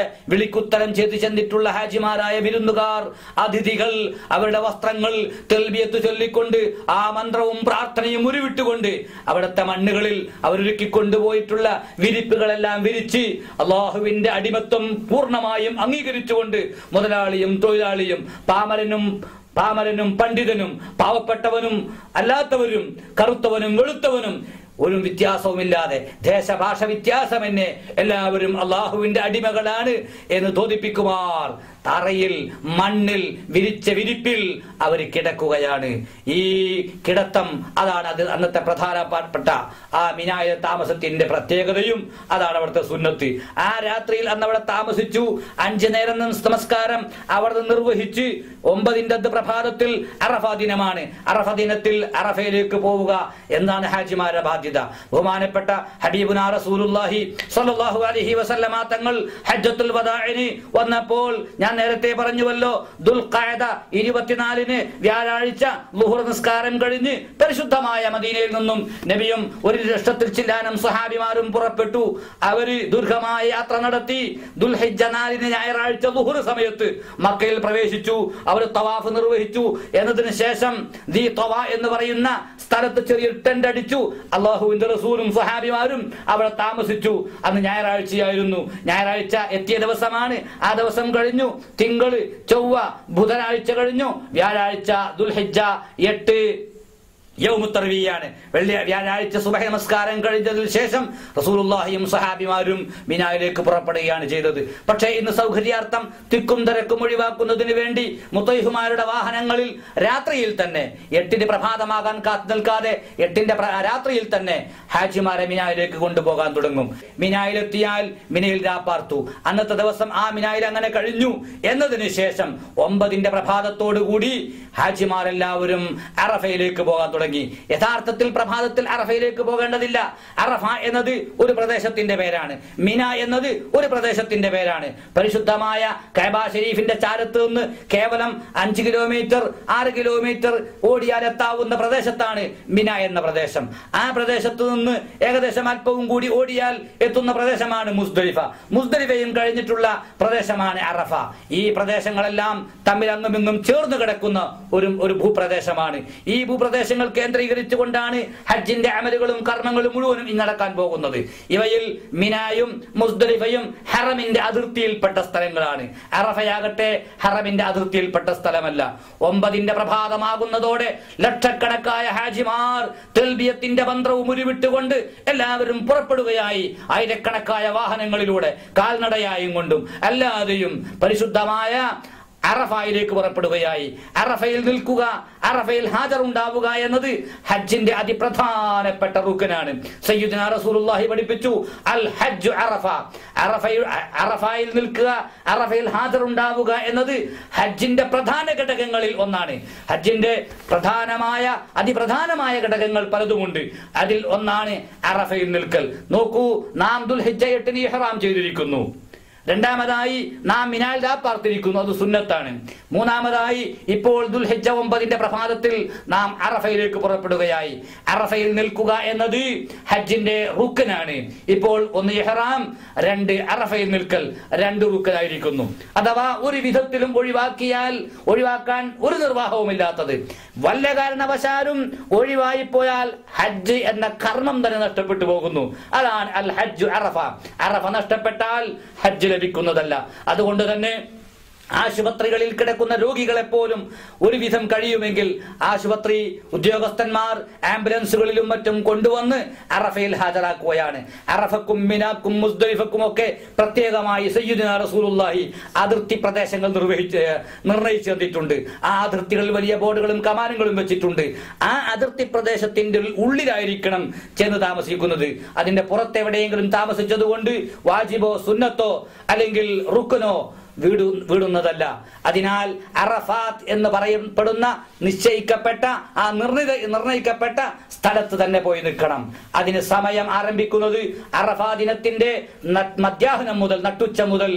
വിളിക്കുത്തരം ചെയ്തു ചെന്നിട്ടുള്ള ഹാജിമാരായ വിരുന്നുകാർ, അതിഥികൾ അവരുടെ വസ്ത്രങ്ങൾ തൽബിയത്ത് ചൊല്ലിക്കൊണ്ട് ആ മന്ത്രവും പ്രാർത്ഥനയും ഉരുവിട്ടുകൊണ്ട് അവിടുത്തെ മണ്ണുകളിൽ അവരൊരുക്കി കൊണ്ടുപോയിട്ടുള്ള വിരിപ്പുകളെല്ലാം വിരിച്ച് അള്ളാഹുവിന്റെ അടിമത്വം പൂർണ്ണമായും അംഗീകരിച്ചുകൊണ്ട് മുതലാളിയും തൊഴിലാളിയും പാമരനും പാമരനും പണ്ഡിതനും പാവപ്പെട്ടവനും അല്ലാത്തവരും കറുത്തവനും വെളുത്തവനും ഒരു വ്യത്യാസവുമില്ലാതെ ദേശഭാഷ വ്യത്യാസമെന്നെ എല്ലാവരും അള്ളാഹുവിന്റെ അടിമകളാണ് എന്ന് തോന്നിപ്പിക്കുമാർ തറയിൽ മണ്ണിൽ വിരിച്ച വിരിപ്പിൽ അവർ കിടക്കുകയാണ്. ഈ കിടത്തം അതാണ് അത് അന്നത്തെ പ്രധാനപ്പെട്ട ആ മിനായ താമസത്തിന്റെ പ്രത്യേകതയും അതാണ് അവിടുത്തെ സുന്നത്ത്. ആ രാത്രിയിൽ അന്ന് അവിടെ താമസിച്ചു. അഞ്ചു നേരം നമസ്കാരം അവിടെ നിർവഹിച്ച് ഒമ്പതിന്റെ പ്രഭാതത്തിൽ അറഫ ദിനമാണ്. അറഫ ദിനത്തിൽ അറഫയിലേക്ക് പോവുക എന്നാണ് ഹാജിമാരുടെ ബാധ്യത. ബഹുമാനപ്പെട്ട ഹബീബുനാ റസൂലുള്ളാഹി സ്വല്ലല്ലാഹു അലൈഹി വസല്ലമ തങ്ങൾ ഹജ്ജത്തുൽ വദാഇന് വന്നപ്പോൾ ഞാൻ നേരത്തെ പറഞ്ഞുവല്ലോ, ദുൽഖഅദ ഇരുപത്തിനാലിന് വ്യാഴാഴ്ച ളുഹർ നിസ്കാരം കഴിഞ്ഞ് പരിശുദ്ധമായ മദീനയിൽ നിന്നും നബിയും ഒരു ലക്ഷത്തിൽ ചില്ലാനം സഹാബിമാരും പുറപ്പെട്ടു. അവര് ദീർഘമായ യാത്ര നടത്തി. ദുൽഹിജ്ജ നാലിന് ഞായറാഴ്ച ളുഹർ സമയത്ത് മക്കയിൽ പ്രവേശിച്ചു. അവർ തവാഫ് നിർവഹിച്ചു. എന്നതിന് ശേഷം ദി തവാ എന്ന് പറയുന്ന സ്ഥലത്ത് ചെറിയ ടെന്റ് അടിച്ചു. അള്ളാഹുവിന്റെ റസൂലും സഹാബിമാരും അവിടെ താമസിച്ചു. അന്ന് ഞായറാഴ്ചയായിരുന്നു. ഞായറാഴ്ച എത്തിയ ദിവസമാണ്. ആ ദിവസം കഴിഞ്ഞു. തിങ്കൾ, ചൊവ്വ, ബുധനാഴ്ച കഴിഞ്ഞു. വ്യാഴാഴ്ച ദുൽഹിജ്ജ എട്ട് യൗമുത്തർവിയാണ്. വെള്ളി വ്യാഴാഴ്ച സുബഹി നമസ്കാരം കഴിഞ്ഞതിന് ശേഷം റസൂലുള്ളാഹിയും സഹാബിമാരും മിനായിലേക്ക് പുറപ്പെടുകയാണ് ചെയ്തത്. പക്ഷേ ഇന്ന് സൗകര്യാർത്ഥം തിക്കും തിരക്കും ഒഴിവാക്കുന്നതിന് വേണ്ടി മുത്തയ്ഹുമാരുടെ വാഹനങ്ങളിൽ രാത്രിയിൽ തന്നെ എട്ടിന് പ്രഭാതമാകാൻ കാത്തു നിൽക്കാതെ എട്ടിന്റെ രാത്രിയിൽ തന്നെ ഹാജിമാരെ മിനായിലേക്ക് കൊണ്ടുപോകാൻ തുടങ്ങും. മിനായിലെത്തിയാൽ മിനയിൽ രാപ്പാർത്തു. അന്നത്തെ ദിവസം ആ മിനായിൽ അങ്ങനെ കഴിഞ്ഞു. എന്നതിന് ശേഷം ഒമ്പതിന്റെ പ്രഭാതത്തോടുകൂടി ഹാജിമാരെല്ലാവരും അറഫയിലേക്ക് പോകാൻ തുടങ്ങി. യഥാർത്ഥത്തിൽ പ്രഭാതത്തിൽ അറഫയിലേക്ക് പോകേണ്ടതില്ല. അറഫ എന്നത് ഒരു പ്രദേശത്തിന്റെ പേരാണ്. മിന എന്നത് ഒരു പ്രദേശത്തിന്റെ പേരാണ്. പരിശുദ്ധമായ കഅബ ഷരീഫിന്റെ ചാരത്ത് നിന്ന് കേവലം അഞ്ച് കിലോമീറ്റർ ആറ് കിലോമീറ്റർ ഓടിയാൽ എത്താവുന്ന പ്രദേശത്താണ് മിന എന്ന പ്രദേശം. ആ പ്രദേശത്ത് നിന്ന് ഏകദേശം അല്പവും കൂടി ഓടിയാൽ എത്തുന്ന പ്രദേശമാണ് മുസ്ദലിഫ. മുസ്ദലിഫയും കഴിഞ്ഞിട്ടുള്ള പ്രദേശമാണ് അറഫ. ഈ പ്രദേശങ്ങളെല്ലാം തമ്മിൽ അങ്ങും ഇങ്ങും ചേർന്ന് കിടക്കുന്ന ഒരു ഒരു ഭൂപ്രദേശമാണ്. ഈ ഭൂപ്രദേശങ്ങൾ കേന്ദ്രീകരിച്ചുകൊണ്ടാണ് ഹജ്ജിന്റെ അമലുകളും കർമ്മങ്ങളും മുഴുവനും ഇന്ന് നടക്കാൻ പോകുന്നത്. ഇവയിൽ മിനായും മുസ്ദലിഫയും ഹറമിന്റെ അതിർത്തിയിൽപ്പെട്ട സ്ഥലങ്ങളാണ്. അറഫയാകട്ടെ ഹറമിന്റെ അതിർത്തിയിൽപ്പെട്ട സ്ഥലമല്ല. ഒമ്പതിന്റെ പ്രഭാതമാകുന്നതോടെ ലക്ഷക്കണക്കായ ഹാജിമാർ തൽബിയത്തിന്റെ മന്ത്രവും ഉരുവിട്ടുകൊണ്ട് എല്ലാവരും പുറപ്പെടുകയായി. ആയിരക്കണക്കായ വാഹനങ്ങളിലൂടെ കാൽനടയായും കൊണ്ടും അല്ലാതെയും പരിശുദ്ധമായ അറഫയിലേക്ക് പുറപ്പെടുകയായി. അറഫയിൽ നിൽക്കുക, അറഫയിൽ ഹാജർ ഉണ്ടാവുക എന്നത് ഹജ്ജിന്റെ അതിപ്രധാനപ്പെട്ട റുക്കനാണ്. സയ്യിദുനാ റസൂലുള്ളാഹി പഠിപ്പിച്ചു, അൽ ഹജ്ജു അറഫ. അറഫയിൽ അറഫയിൽ നിൽക്കുക, അറഫയിൽ ഹാജർ ഉണ്ടാവുക എന്നത് ഹജ്ജിന്റെ പ്രധാന ഘടകങ്ങളിൽ ഒന്നാണ്. ഹജ്ജിന്റെ പ്രധാനമായ അതിപ്രധാനമായ ഘടകങ്ങൾ പലതുമുണ്ട്. അതിൽ ഒന്നാണ് അറഫയിൽ നിൽക്കൽ. നോക്കൂ, നാം ദുൽഹിജ്ജ എട്ടിന് ഇഹ്റാം ചെയ്തിരിക്കുന്നു. രണ്ടാമതായി നാം മിനായിൽ രാപ്പാർത്തിരിക്കുന്നു, അത് സുന്നത്താണ്. മൂന്നാമതായി ഇപ്പോൾ ദുൽഹിജ്ജ ഒമ്പതിന്റെ പ്രഭാതത്തിൽ നാം അറഫയിലേക്ക് പുറപ്പെടുകയായി. അറഫയിൽ നിൽക്കുക എന്നത് ഹജ്ജിന്റെ റുക്കനാണ്. ഇപ്പോൾ ഒന്ന് ഇഹ്റാം, രണ്ട് അറഫയിൽ നിൽക്കൽ, രണ്ട് റുക്കനായിരിക്കുന്നു. അഥവാ ഒരു വിധത്തിലും ഒഴിവാക്കിയാൽ ഒഴിവാക്കാൻ ഒരു നിർവാഹവുമില്ലാത്തത്. വല്ല കാരണവശാലും ഒഴിവായി പോയാൽ ഹജ്ജ് എന്ന കർമ്മം തന്നെ നഷ്ടപ്പെട്ടു പോകുന്നു. അതാണ് അൽ ഹജ്ജു അറഫ. അറഫ നഷ്ടപ്പെട്ടാൽ ഹജ്ജ് ലഭിക്കുന്നതല്ല. അതുകൊണ്ട് തന്നെ ആശുപത്രികളിൽ കിടക്കുന്ന രോഗികളെ പോലും ഒരുവിധം കഴിയുമെങ്കിൽ ആശുപത്രി ഉദ്യോഗസ്ഥന്മാർ ആംബുലൻസുകളിലും മറ്റും കൊണ്ടുവന്ന് അറഫയിൽ ഹാജരാക്കുകയാണ്. അറഫക്കും മിനാക്കും മുസ്ദലിഫക്കും ഒക്കെ പ്രത്യേകമായി സയ്യിദുനാ റസൂലുള്ളാഹി അതിർത്തി പ്രദേശങ്ങൾ നിർവഹിച്ച് നിർണയിച്ചു തന്നിട്ടുണ്ട്. ആ അതിർത്തികളിൽ വലിയ ബോർഡുകളും കമാനങ്ങളും വെച്ചിട്ടുണ്ട്. ആ അതിർത്തി പ്രദേശത്തിന്റെ ഉള്ളിലായിരിക്കണം ചെന്ന് താമസിക്കുന്നത്. അതിന്റെ പുറത്തെവിടെയെങ്കിലും താമസിച്ചതുകൊണ്ട് വാജിബോ സുന്നത്തോ അല്ലെങ്കിൽ റുക്കനോ വീടു വീടുന്നതല്ല. അതിനാൽ അറഫാത്ത് എന്ന് പറയപ്പെടുന്ന നിശ്ചയിക്കപ്പെട്ട ആ നിർണിത നിർണയിക്കപ്പെട്ട സ്ഥലത്ത് തന്നെ പോയി നിൽക്കണം. അതിന് സമയം ആരംഭിക്കുന്നത് അറഫാ ദിനത്തിന്റെ മധ്യാഹ്നം മുതൽ നട്ടുച്ച മുതൽ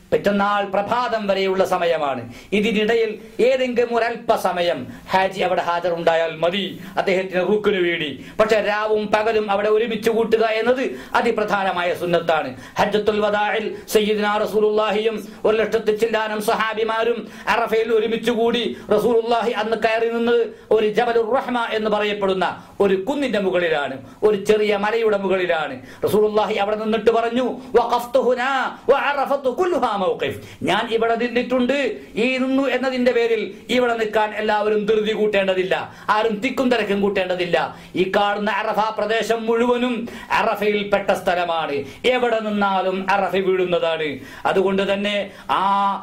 പിറ്റന്നാൾ പ്രഭാതം വരെയുള്ള സമയമാണ്. ഇതിനിടയിൽ ഏതെങ്കിലും ഒരല്പ സമയം ഹാജി അവിടെ ഹാജറുണ്ടായാൽ മതി അദ്ദേഹത്തിന് റുക്കിന് വേണ്ടി. പക്ഷെ രാവും പകലും അവിടെ ഒരുമിച്ച് കൂട്ടുക എന്നത് അതിപ്രധാനമായ സുന്നത്താണ്. ഹജ്ജത്തുൽ വദാഇൽ സയ്യിദുനാ റസൂലുള്ളാഹിയും ഒരു ലക്ഷത്തി ചില്ലാനം സഹാബിമാരും അറഫയിൽ ഒരുമിച്ച് കൂടി. റസൂലുള്ളാഹി അന്ന് കയറി നിന്നത് ഒരു ജബലുർ റഹ്മ എന്ന് പറയപ്പെടുന്ന ഒരു കുന്നിന്റെ മുകളിലാണ്, ഒരു ചെറിയ മലയുടെ മുകളിലാണ്. റസൂലുള്ളാഹി അവിടെ നിന്നിട്ട് പറഞ്ഞു, വഖഫ്തു ഹുനാ വഅറഫതു കുല്ലുഹാ മൗഖിഫ്. ഞാൻ ഇവിടെ നിന്നിട്ടുണ്ട്, ഈ നിന്നു എന്നതിന്റെ പേരിൽ ഇവിടെ നിൽക്കാൻ എല്ലാവരും ധൃതി കൂട്ടേണ്ടതില്ല, ആരും തിക്കും തിരക്കും കൂട്ടേണ്ടതില്ല. ഈ കാണുന്ന അറഫ പ്രദേശം മുഴുവനും അറഫയിൽപ്പെട്ട സ്ഥലമാണ്. എവിടെ നിന്നാലും അറഫ വീഴുന്നതാണ്. അതുകൊണ്ട് തന്നെ ആ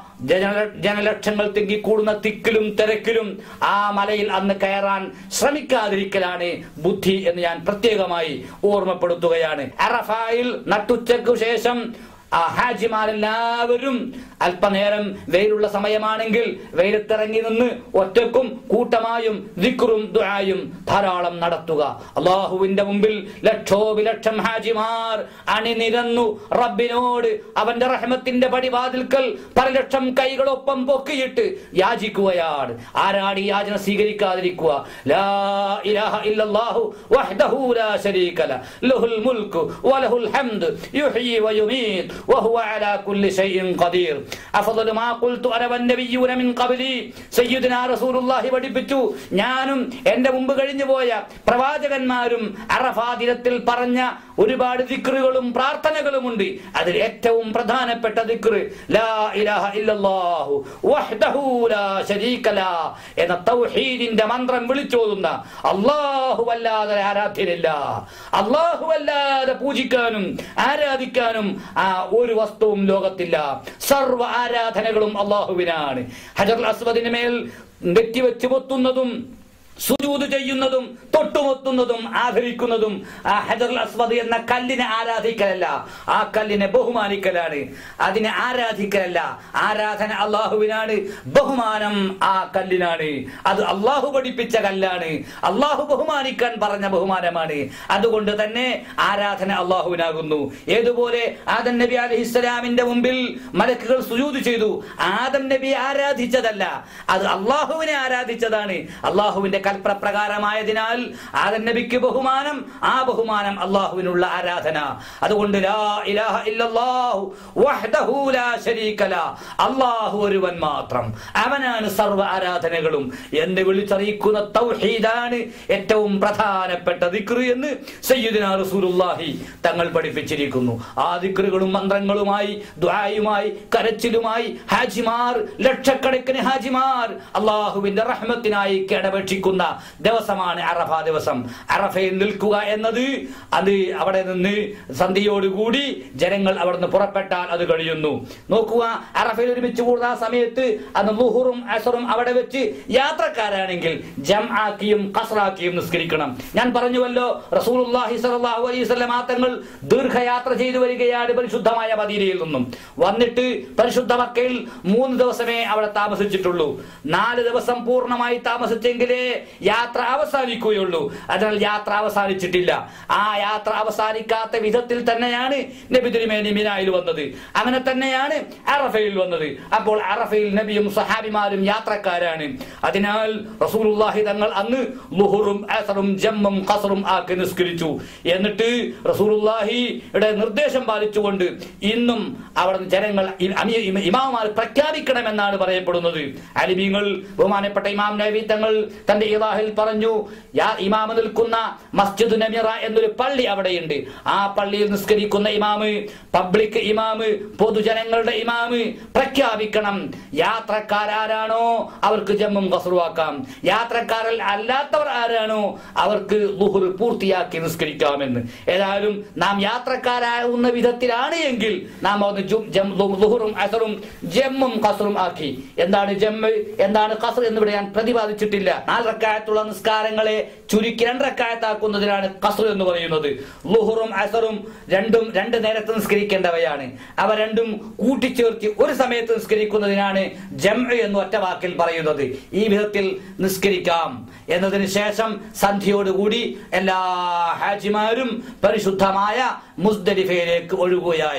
ജനലക്ഷങ്ങൾ തിങ്ങിക്കൂടുന്ന തിക്കിലും തിരക്കിലും ആ മലയിൽ അന്ന് കയറാൻ ശ്രമിക്കാതിരിക്കലാണ് ബുദ്ധി എന്ന് ഞാൻ പ്രത്യേകമായി ഓർമ്മപ്പെടുത്തുകയാണ്. അറഫയിൽ നട്ടുച്ചയ്ക്കു ശേഷം ആ ഹാജിമാരെല്ലാവരും അല്പനേരം വെയിലുള്ള സമയമാണെങ്കിൽ വെയിലത്തിറങ്ങി നിന്ന് ഒറ്റക്കും കൂട്ടമായും ദിക്റും ദുആയും ധാരാളം നടത്തുക. അള്ളാഹുവിന്റെ മുമ്പിൽ ലക്ഷോപിലക്ഷം ഹാജിമാർ അണിനിരന്നു റബ്ബിനോട് അവന്റെ റഹ്മത്തിന്റെ പടിവാതിൽക്കൽ പല ലക്ഷം കൈകളൊപ്പം പൊക്കിയിട്ട് യാചിക്കുകയാണ്. ആരാണ് ഈ യാചന സ്വീകരിക്കാതിരിക്കുക? ലാ ഇലാഹ ഇല്ലല്ലാഹു വഹ്ദഹു ലാ ശരീക ലഹു ലഹുൽ മുൽക്കു വലഹുൽ ഹംദ് യുഹ്യി വയുമീത് വഹുവ അലാ കുല്ലി ഷൈഇൻ ഖദീർ. അഫ്ളു മാ ഖുൽതു അന വന്നബിയ്യൂന മിൻ ഖബ്ലി. സയ്യിദുനാ റസൂലുള്ളാഹി പഠിപ്പിച്ചു, ഞാനും എന്റെ മുമ്പ് കഴിഞ്ഞു പോയ പ്രവാചകന്മാരും അറഫാ ദിനത്തിൽ പറഞ്ഞ ഒരുപാട് ദിക്റുകളും പ്രാർത്ഥനകളുമുണ്ട്. അതിൽ ഏറ്റവും പ്രധാനപ്പെട്ട ദിക്ർ ലാ ഇലാഹ ഇല്ലല്ലാഹു വഹ്ദഹു ലാ ശരീക ലഹു എന്ന തൗഹീദിന്റെ മന്ത്രം വിളിച്ചോതുന്ന, അല്ലാഹുവല്ലാതെ ആരാധ്യനില്ല, അല്ലാഹുവല്ലാതെ പൂജിക്കാനും ആരാധിക്കാനും ആ ഒരു വസ്തുവും ലോകത്തില്ല, സർവ്വ ആരാധനകളും അല്ലാഹുവിനാണ്. ഹജറുൽ അസ്വദിന് മേൽ നെറ്റിവെച്ച് പൊത്തുന്നതും സുജൂദ് ചെയ്യുന്നതും തൊട്ടുമൊത്തുന്നതും ആദരിക്കുന്നതും ആ ഹജറുൽ അസ്വദ് എന്ന കല്ലിനെ ആരാധിക്കലല്ല, ആ കല്ലിനെ ബഹുമാനിക്കലാണ്. അതിനെ ആരാധിക്കലല്ല, ആരാധന അള്ളാഹുവിനാണ്, ബഹുമാനം ആ കല്ലിനാണ്. അത് അള്ളാഹു പഠിപ്പിച്ച കല്ലാണ്, അള്ളാഹു ബഹുമാനിക്കാൻ പറഞ്ഞ ബഹുമാനമാണ്. അതുകൊണ്ട് തന്നെ ആരാധന അള്ളാഹുവിനാകുന്നു. ഏതുപോലെ ആദം നബി അലൈഹിസ്സലാമിന്റെ മുമ്പിൽ മലക്കുകൾ സുജൂദ് ചെയ്തു. ആദം നബി ആരാധിച്ചതല്ല, അത് അള്ളാഹുവിനെ ആരാധിച്ചതാണ്. അള്ളാഹുവിന്റെ കൽപ്രകാരമായതിനാൽ ആദം നബിക്ക് ബഹുമാനം, ആ ബഹുമാനം അള്ളാഹുവിനുള്ള ആരാധന. അതുകൊണ്ട് ലാ ഇലാഹ ഇല്ലല്ലാഹു വഹ്ദഹു ലാ ശരീക ലഹു, അള്ളാഹു ഒരുവൻ മാത്രം, അവനാണ് സർവ്വ ആരാധനകളും എന്ന് വിളിച്ചറിയിക്കുന്ന തൗഹീദാണ് ഏറ്റവും പ്രധാനപ്പെട്ട ദിക്ർ എന്ന് സയ്യിദുനാ റസൂലുള്ളാഹി തങ്ങൾ പഠിപ്പിച്ചിരിക്കുന്നു. ആ ദിക്റുകളും മന്ത്രങ്ങളുമായി ദുആയുമായി കരച്ചിലുമായി ഹാജിമാർ, ലക്ഷക്കണക്കിന് ഹാജിമാർ അള്ളാഹുവിന്റെ റഹ്മത്തിനായി കേടപേക്ഷിക്കുന്നു ദിവസമാണ് അറഫ ദിവസം. അറഫയിൽ നിൽക്കുക എന്നത് അത് അവിടെ നിന്ന് സന്ധ്യയോടുകൂടി ജനങ്ങൾ അവിടെ നിന്ന് പുറപ്പെട്ടാൽ അത് കഴിയുന്നു. നോക്കുക, അറഫയിൽ ഒരുമിച്ച് കൂടുന്ന ആ സമയത്ത് അന്ന് ളുഹുറും അസറും അവിടെ വെച്ച് യാത്രക്കാരാണെങ്കിൽ ജംആക്കിയും ഖസ്റാക്കിയും നിസ്കരിക്കണം. ഞാൻ പറഞ്ഞുവല്ലോ, റസൂലുള്ളാഹി സ്വല്ലല്ലാഹു അലൈഹി വസല്ലം തങ്ങൾ ദീർഘയാത്ര ചെയ്തു വരികയാണ് പരിശുദ്ധമായ മദീനയിൽ നിന്നും. വന്നിട്ട് പരിശുദ്ധ മക്കയിൽ മൂന്ന് ദിവസമേ അവിടെ താമസിച്ചിട്ടുള്ളൂ. നാല് ദിവസം പൂർണ്ണമായി താമസിച്ചെങ്കിലേ യാത്ര അവസാനിക്കുകയുള്ളൂ. അതിനാൽ യാത്ര അവസാനിച്ചിട്ടില്ല. ആ യാത്ര അവസാനിക്കാത്ത വിധത്തിൽ തന്നെയാണ് നബി തിരുമേനി മിനായിൽ വന്നത്, അങ്ങനെ തന്നെയാണ് അറഫയിൽ വന്നത്. അപ്പോൾ അറഫയിൽ നബിയും സഹാബിമാരും യാത്രക്കാരാണ്. അതിനാൽ റസൂലുള്ളാഹി തങ്ങൾ അന്ന് ളുഹുറും അസറും ജമ്മും ഖസ്റും ആക്കി നിസ്കരിച്ചു. എന്നിട്ട് റസൂലുള്ളാഹിയുടെ നിർദ്ദേശം പാലിച്ചുകൊണ്ട് ഇന്നും അവിടെ ജനങ്ങൾ ഇമാമാർ പ്രഖ്യാപിക്കണമെന്നാണ് പറയപ്പെടുന്നത്. അലിമീങ്ങൾ ബഹുമാനപ്പെട്ട ഇമാം നബവി തങ്ങൾ തന്റെ ഇലാഹിൽ പറഞ്ഞു, ഇമാമ നിൽക്കുന്ന മസ്ജിദ് നമിറ എന്നൊരു പള്ളി അവിടെയുണ്ട്. ആ പള്ളിയിൽ നിസ്കരിക്കുന്ന ഇമാമ്, പബ്ലിക് ഇമാമ്, പൊതുജനങ്ങളുടെ ഇമാമ് പ്രഖ്യാപിക്കണം, യാത്രക്കാരാരാണോ അവർക്ക് ജമ്മും ഖസ്റുവാക്കാം, യാത്രക്കാരിൽ അല്ലാത്തവർ ആരാണോ അവർക്ക് ളുഹുർ പൂർത്തിയാക്കി നിസ്കരിക്കാമെന്ന്. ഏതായാലും നാം യാത്രക്കാരാകുന്ന വിധത്തിലാണ് എങ്കിൽ നാം ളുഹുറും അസറും ജമ്മും ഖസ്റും ആക്കി. എന്താണ് ജമ്മ്, എന്താണ് ഖസ്ർ എന്നിവിടെ ഞാൻ പ്രതിപാദിച്ചിട്ടില്ല. നാല് റക്അത്തുള്ള നിസ്കാരങ്ങളെ ചുരുക്കി രണ്ട് റക്അത്താക്കുന്നതിനാണ് ഖസ്ർ എന്ന് പറയുന്നത്. ളുഹുറും അസറും രണ്ടും രണ്ട് നേരത്തെ നിസ്കരിക്കേണ്ടവയാണ്. അവ രണ്ടും കൂട്ടിച്ചേർത്തി ഒരു സമയത്ത് നിസ്കരിക്കുന്നതിനാണ് ജംഅ് എന്ന് ഒറ്റ വാക്കിൽ പറയുന്നത്. ഈ വിധത്തിൽ നിസ്കരിക്കാം എന്നതിന് ശേഷം സന്ധ്യയോടുകൂടി എല്ലാ ഹാജിമാരും പരിശുദ്ധമായ മുസ്ദലിഫയിലേക്ക് ഒഴുകുകയായി.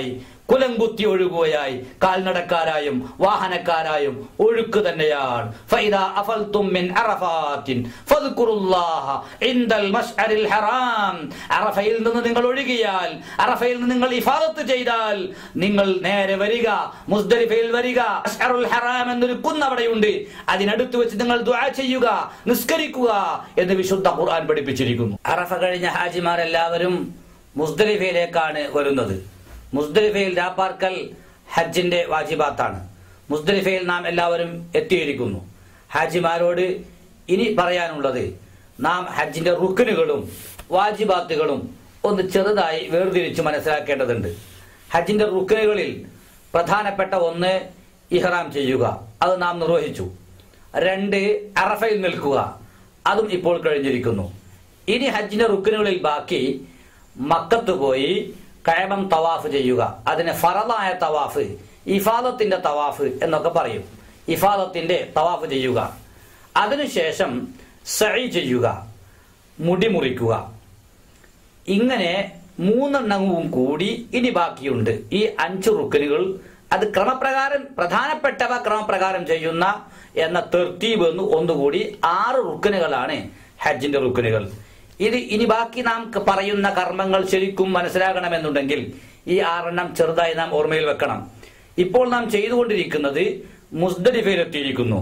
കുലങ്കുത്തി ഒഴുകുകയായി കാൽനടക്കാരായും വാഹനക്കാരായും ഒഴുക്ക് തന്നെയാണ്. ഫൈദാ അഫൽതും മിൻ അറഫാത്തിൻ ഫദ്കുറുല്ലാഹ ഇൻദൽ മശ്അരിൽ ഹറാം. അറഫയിൽ നിന്ന് നിങ്ങൾ ഒഴുകിയാൽ, അറഫയിൽ നിന്ന് നിങ്ങൾ ഇഫാദത്ത് ചെയ്താൽ നിങ്ങൾ നേരെ വരിക, മുസ്ദലിഫയിൽ വരിക. മശ്അറുൽ ഹറാം എന്നൊരു കുന്ന് അവിടെയുണ്ട്, അതിനടുത്ത് വെച്ച് നിങ്ങൾ ദുആ ചെയ്യുക, നിസ്കരിക്കുക എന്ന് വിശുദ്ധ ഖുർആൻ പഠിപ്പിച്ചിരിക്കുന്നു. അറഫ കഴിഞ്ഞ ഹാജിമാരെല്ലാവരും മുസ്ദലിഫയിലേക്കാണ് വരുന്നത്. മുസ്ദലിഫയിൽ രാപ്പാർക്കൽ ഹജ്ജിന്റെ വാജിബാത്താണ്. മുസ്ദലിഫയിൽ നാം എല്ലാവരും എത്തിയിരിക്കുന്നു. ഹാജിമാരോട് ഇനി പറയാനുള്ളത്, നാം ഹജ്ജിന്റെ റുക്നുകളും വാജിബാത്തുകളും ഒന്ന് ചെറുതായി വേർതിരിച്ച് മനസ്സിലാക്കേണ്ടതുണ്ട്. ഹജ്ജിന്റെ റുക്നുകളിൽ പ്രധാനപ്പെട്ട ഒന്ന് ഇഹ്റാം ചെയ്യുക, അത് നാം നിർവഹിച്ചു. രണ്ട്, അറഫയിൽ നിൽക്കുക, അതും ഇപ്പോൾ കഴിഞ്ഞിരിക്കുന്നു. ഇനി ഹജ്ജിന്റെ റുക്നുകളിൽ ബാക്കി മക്കത്ത് പോയി കഅബം തവാഫ് ചെയ്യുക, അതിന് ഫറദായ തവാഫ്, ഇഫാദത്തിന്റെ തവാഫ് എന്നൊക്കെ പറയും. ഇഫാദത്തിന്റെ തവാഫ് ചെയ്യുക, അതിനുശേഷം സഈ ചെയ്യുക, മുടി മുറിക്കുക. ഇങ്ങനെ മൂന്നെണ്ണവും കൂടി ഇനി ബാക്കിയുണ്ട്. ഈ അഞ്ച് റുക്നുകൾ അത് ക്രമപ്രകാരം പ്രധാനപ്പെട്ടവ ക്രമപ്രകാരം ചെയ്യുന്ന എന്ന തെർത്തീബ് എന്ന് ഒന്നുകൂടി ആറ് റുക്നുകളാണ് ഹജ്ജിന്റെ റുക്നുകൾ. ഇത് ഇനി ബാക്കി നാം പറയുന്ന കർമ്മങ്ങൾ ശരിക്കും മനസ്സിലാകണമെന്നുണ്ടെങ്കിൽ ഈ ആറെണ്ണം ചെറുതായി നാം ഓർമ്മയിൽ വെക്കണം. ഇപ്പോൾ നാം ചെയ്തുകൊണ്ടിരിക്കുന്നത് മുസ്ദലിഫയിലെത്തിയിരിക്കുന്നു.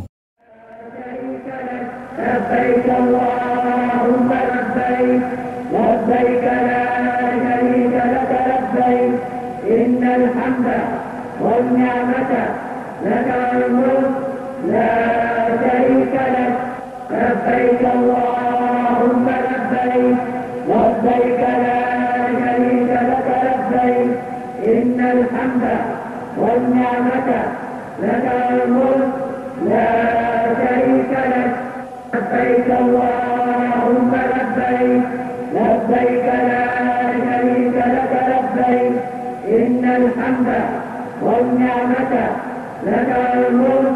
لبيك اللهم لبيك لبيك لا شريك لك لبيك إن الحمد والنعمة لك الملك لا شريك لك لبيك اللهم لبيك لبيك لا شريك لك لبيك إن الحمد والنعمة لك الملك